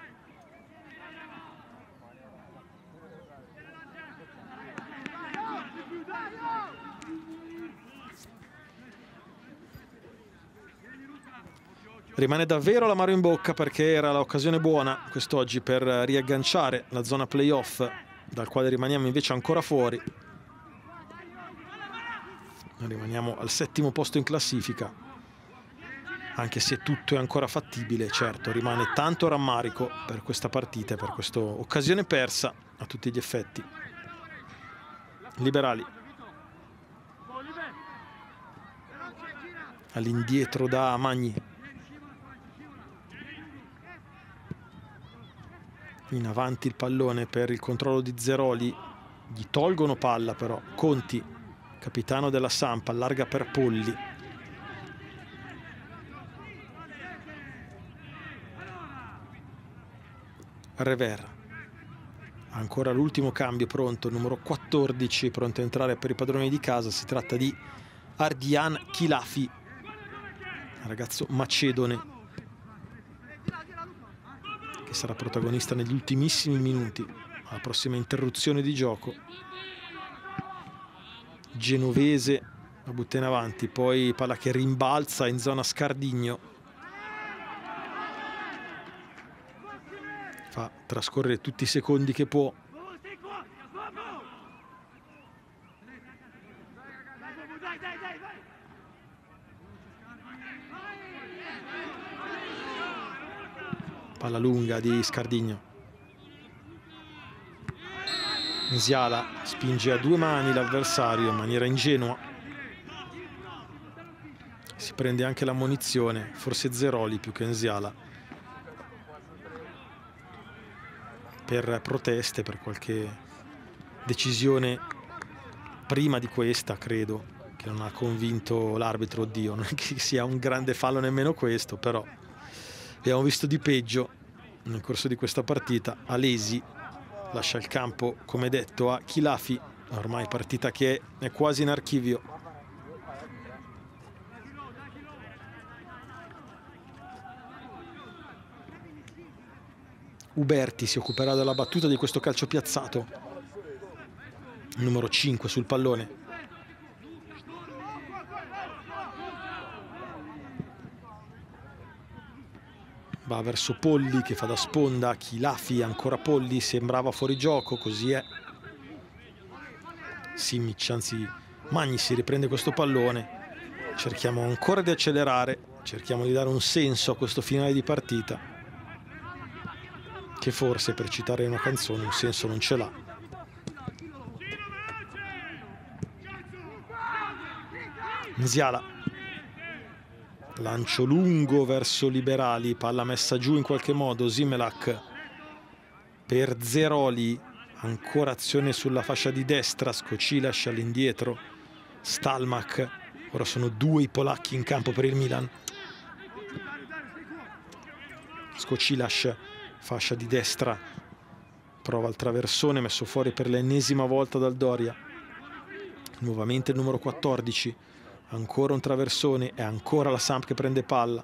Rimane davvero l'amaro in bocca, perché era l'occasione buona quest'oggi per riagganciare la zona playoff, dal quale rimaniamo invece ancora fuori. Rimaniamo al settimo posto in classifica, anche se tutto è ancora fattibile. Certo, rimane tanto rammarico per questa partita e per questa occasione persa a tutti gli effetti. Liberali all'indietro da Magni. In avanti il pallone per il controllo di Zeroli, gli tolgono palla però. Conti, capitano della Samp, allarga per Polli. Rever, ancora l'ultimo cambio pronto, numero quattordici, pronto a entrare per i padroni di casa. Si tratta di Ardian Khilafi, ragazzo macedone, che sarà protagonista negli ultimissimi minuti, alla prossima interruzione di gioco. Genovese, la butta in avanti, poi palla che rimbalza in zona Scardigno, fa trascorrere tutti i secondi che può. Palla lunga di Scardigno. Nsiala spinge a due mani l'avversario in maniera ingenua. Si prende anche l'ammonizione, forse Zeroli più che Nsiala, per proteste, per qualche decisione prima di questa, credo, che non ha convinto l'arbitro. Oddio, non è che sia un grande fallo nemmeno questo, però abbiamo visto di peggio nel corso di questa partita. Alesi lascia il campo, come detto, a Khilafi, ormai partita che è quasi in archivio. Uberti si occuperà della battuta di questo calcio piazzato, numero cinque sul pallone. Va verso Polli che fa da sponda. Khilafi, ancora Polli, sembrava fuori gioco, così è. Simic, anzi Magni, si riprende questo pallone. Cerchiamo ancora di accelerare, cerchiamo di dare un senso a questo finale di partita, che forse, per citare una canzone, un senso non ce l'ha. Nsiala, lancio lungo verso Liberali, palla messa giù in qualche modo. Zimelak per Zeroli, ancora azione sulla fascia di destra. Skocilas all'indietro, Stalmak. Ora sono due i polacchi in campo per il Milan. Skocilas, fascia di destra, prova il traversone, messo fuori per l'ennesima volta dal Doria. Nuovamente il numero quattordici, ancora un traversone e ancora la Samp che prende palla.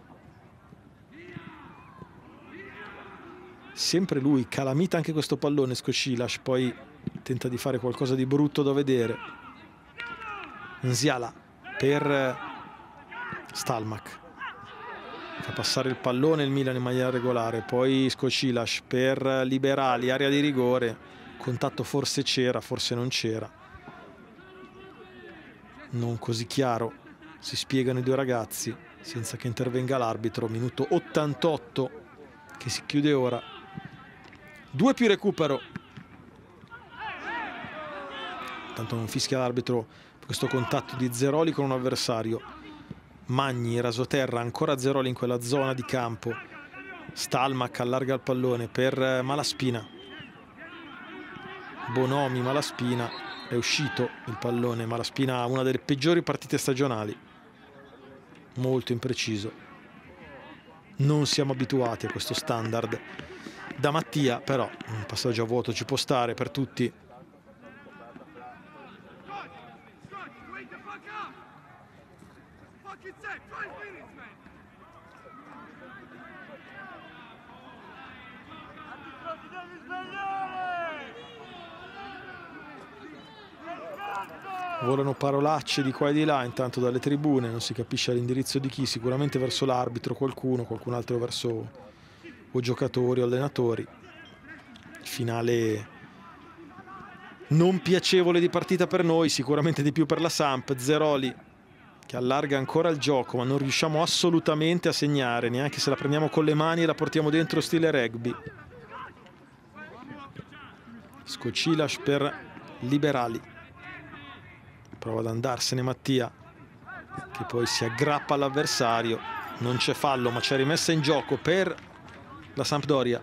Sempre lui, calamita anche questo pallone Skocilas, poi tenta di fare qualcosa di brutto da vedere. Nsiala per Stalmak, fa passare il pallone il Milan in maniera regolare. Poi Skocilas per Liberali, area di rigore, contatto forse c'era, forse non c'era, non così chiaro. Si spiegano i due ragazzi senza che intervenga l'arbitro. Minuto ottantotto che si chiude ora. Due più recupero. Tanto non fischia l'arbitro questo contatto di Zeroli con un avversario. Magni, rasoterra, ancora Zeroli in quella zona di campo. Stalmach allarga il pallone per Malaspina. Bonomi, Malaspina, è uscito il pallone. Malaspina ha una delle peggiori partite stagionali, molto impreciso. Non siamo abituati a questo standard da Mattia, però un passaggio a vuoto ci può stare per tutti. Volano parolacce di qua e di là, intanto dalle tribune non si capisce l'indirizzo di chi, sicuramente verso l'arbitro qualcuno, qualcun altro verso o giocatori o allenatori. Finale non piacevole di partita per noi, sicuramente di più per la Samp. Zeroli che allarga ancora il gioco, ma non riusciamo assolutamente a segnare, neanche se la prendiamo con le mani e la portiamo dentro stile rugby. Scocilas per Liberali. Prova ad andarsene Mattia, che poi si aggrappa all'avversario. Non c'è fallo, ma c'è rimessa in gioco per la Sampdoria.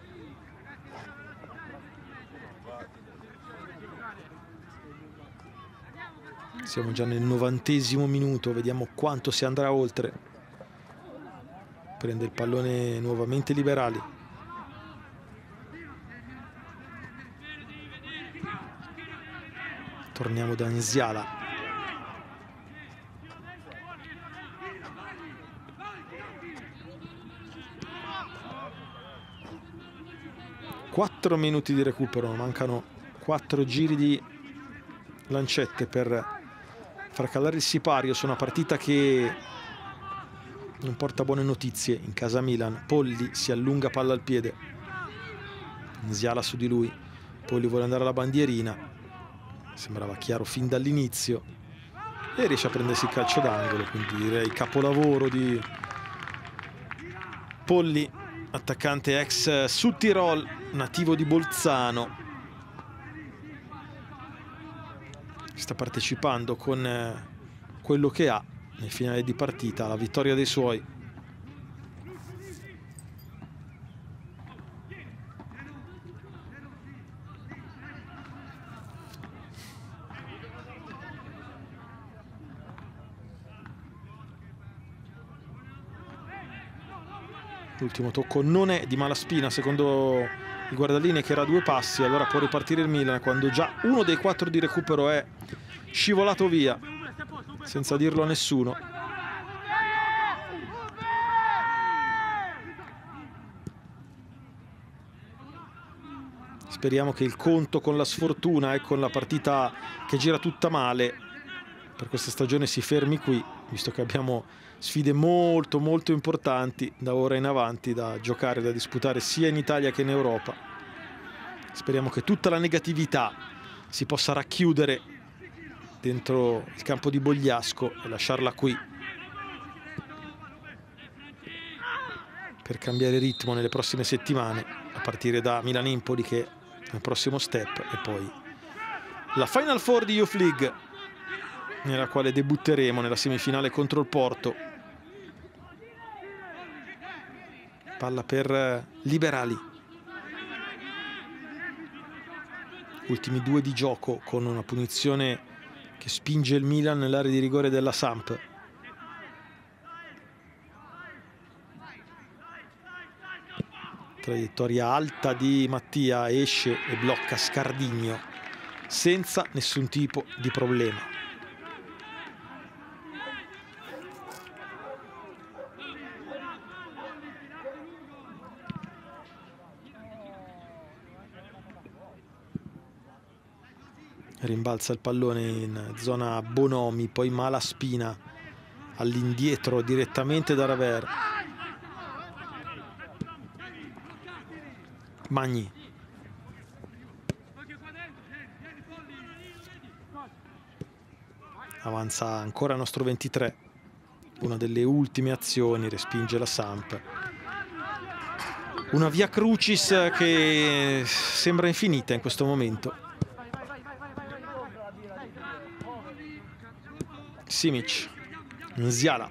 Siamo già nel novantesimo minuto, vediamo quanto si andrà oltre. Prende il pallone nuovamente Liberali. Torniamo da Nziala. Quattro minuti di recupero, mancano quattro giri di lancette per far calare il sipario su una partita che non porta buone notizie in casa Milan. Polli si allunga palla al piede, Nziala su di lui, Polli vuole andare alla bandierina, sembrava chiaro fin dall'inizio, e riesce a prendersi il calcio d'angolo, quindi direi capolavoro di Polli, attaccante ex Sudtirol, nativo di Bolzano. Sta partecipando con eh, quello che ha nel finale di partita, la vittoria dei suoi. L'ultimo tocco non è di Malaspina, secondo il guardalinee, che era a due passi. Allora può ripartire il Milan quando già uno dei quattro di recupero è scivolato via senza dirlo a nessuno. Speriamo che il conto con la sfortuna e con la partita che gira tutta male per questa stagione si fermi qui, visto che abbiamo sfide molto molto importanti da ora in avanti da giocare, da disputare sia in Italia che in Europa. Speriamo che tutta la negatività si possa racchiudere dentro il campo di Bogliasco e lasciarla qui per cambiare ritmo nelle prossime settimane, a partire da Milan-Empoli che è il prossimo step, e poi la Final Four di Youth League, nella quale debutteremo nella semifinale contro il Porto. Palla per Liberali. Ultimi due di gioco, con una punizione che spinge il Milan nell'area di rigore della Samp. Traiettoria alta di Mattia, esce e blocca Scardigno senza nessun tipo di problema. Rimbalza il pallone in zona Bonomi, poi Malaspina all'indietro direttamente da Raver. Magni. Avanza ancora il nostro ventitré. una delle ultime azioni, respinge la Samp. Una via crucis che sembra infinita in questo momento. Simic, Nziala,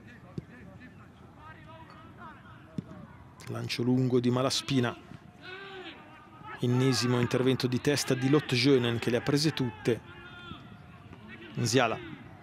lancio lungo di Malaspina, ennesimo intervento di testa di Lotjeunen che le ha prese tutte. Nziala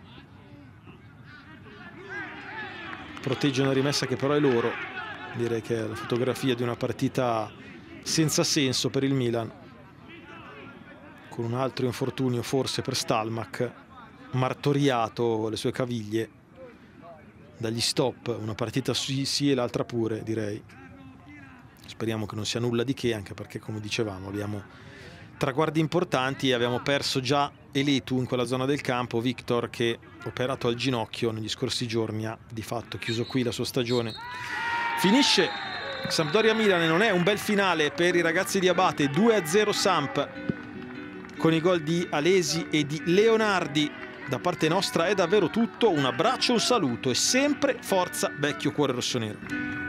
protegge una rimessa che però è loro. Direi che è la fotografia di una partita senza senso per il Milan, con un altro infortunio forse per Stalmach, martoriato le sue caviglie dagli stop, una partita sì, sì e l'altra pure, direi. Speriamo che non sia nulla di che, anche perché, come dicevamo, abbiamo traguardi importanti e abbiamo perso già Eletu in quella zona del campo. Victor, che operato al ginocchio negli scorsi giorni, ha di fatto chiuso qui la sua stagione. Finisce Sampdoria-Milan e non è un bel finale per i ragazzi di Abate. Due a zero Samp, con i gol di Alesi e di Leonardi. Da parte nostra è davvero tutto. Un abbraccio, un saluto e sempre forza Vecchio Cuore Rossonero.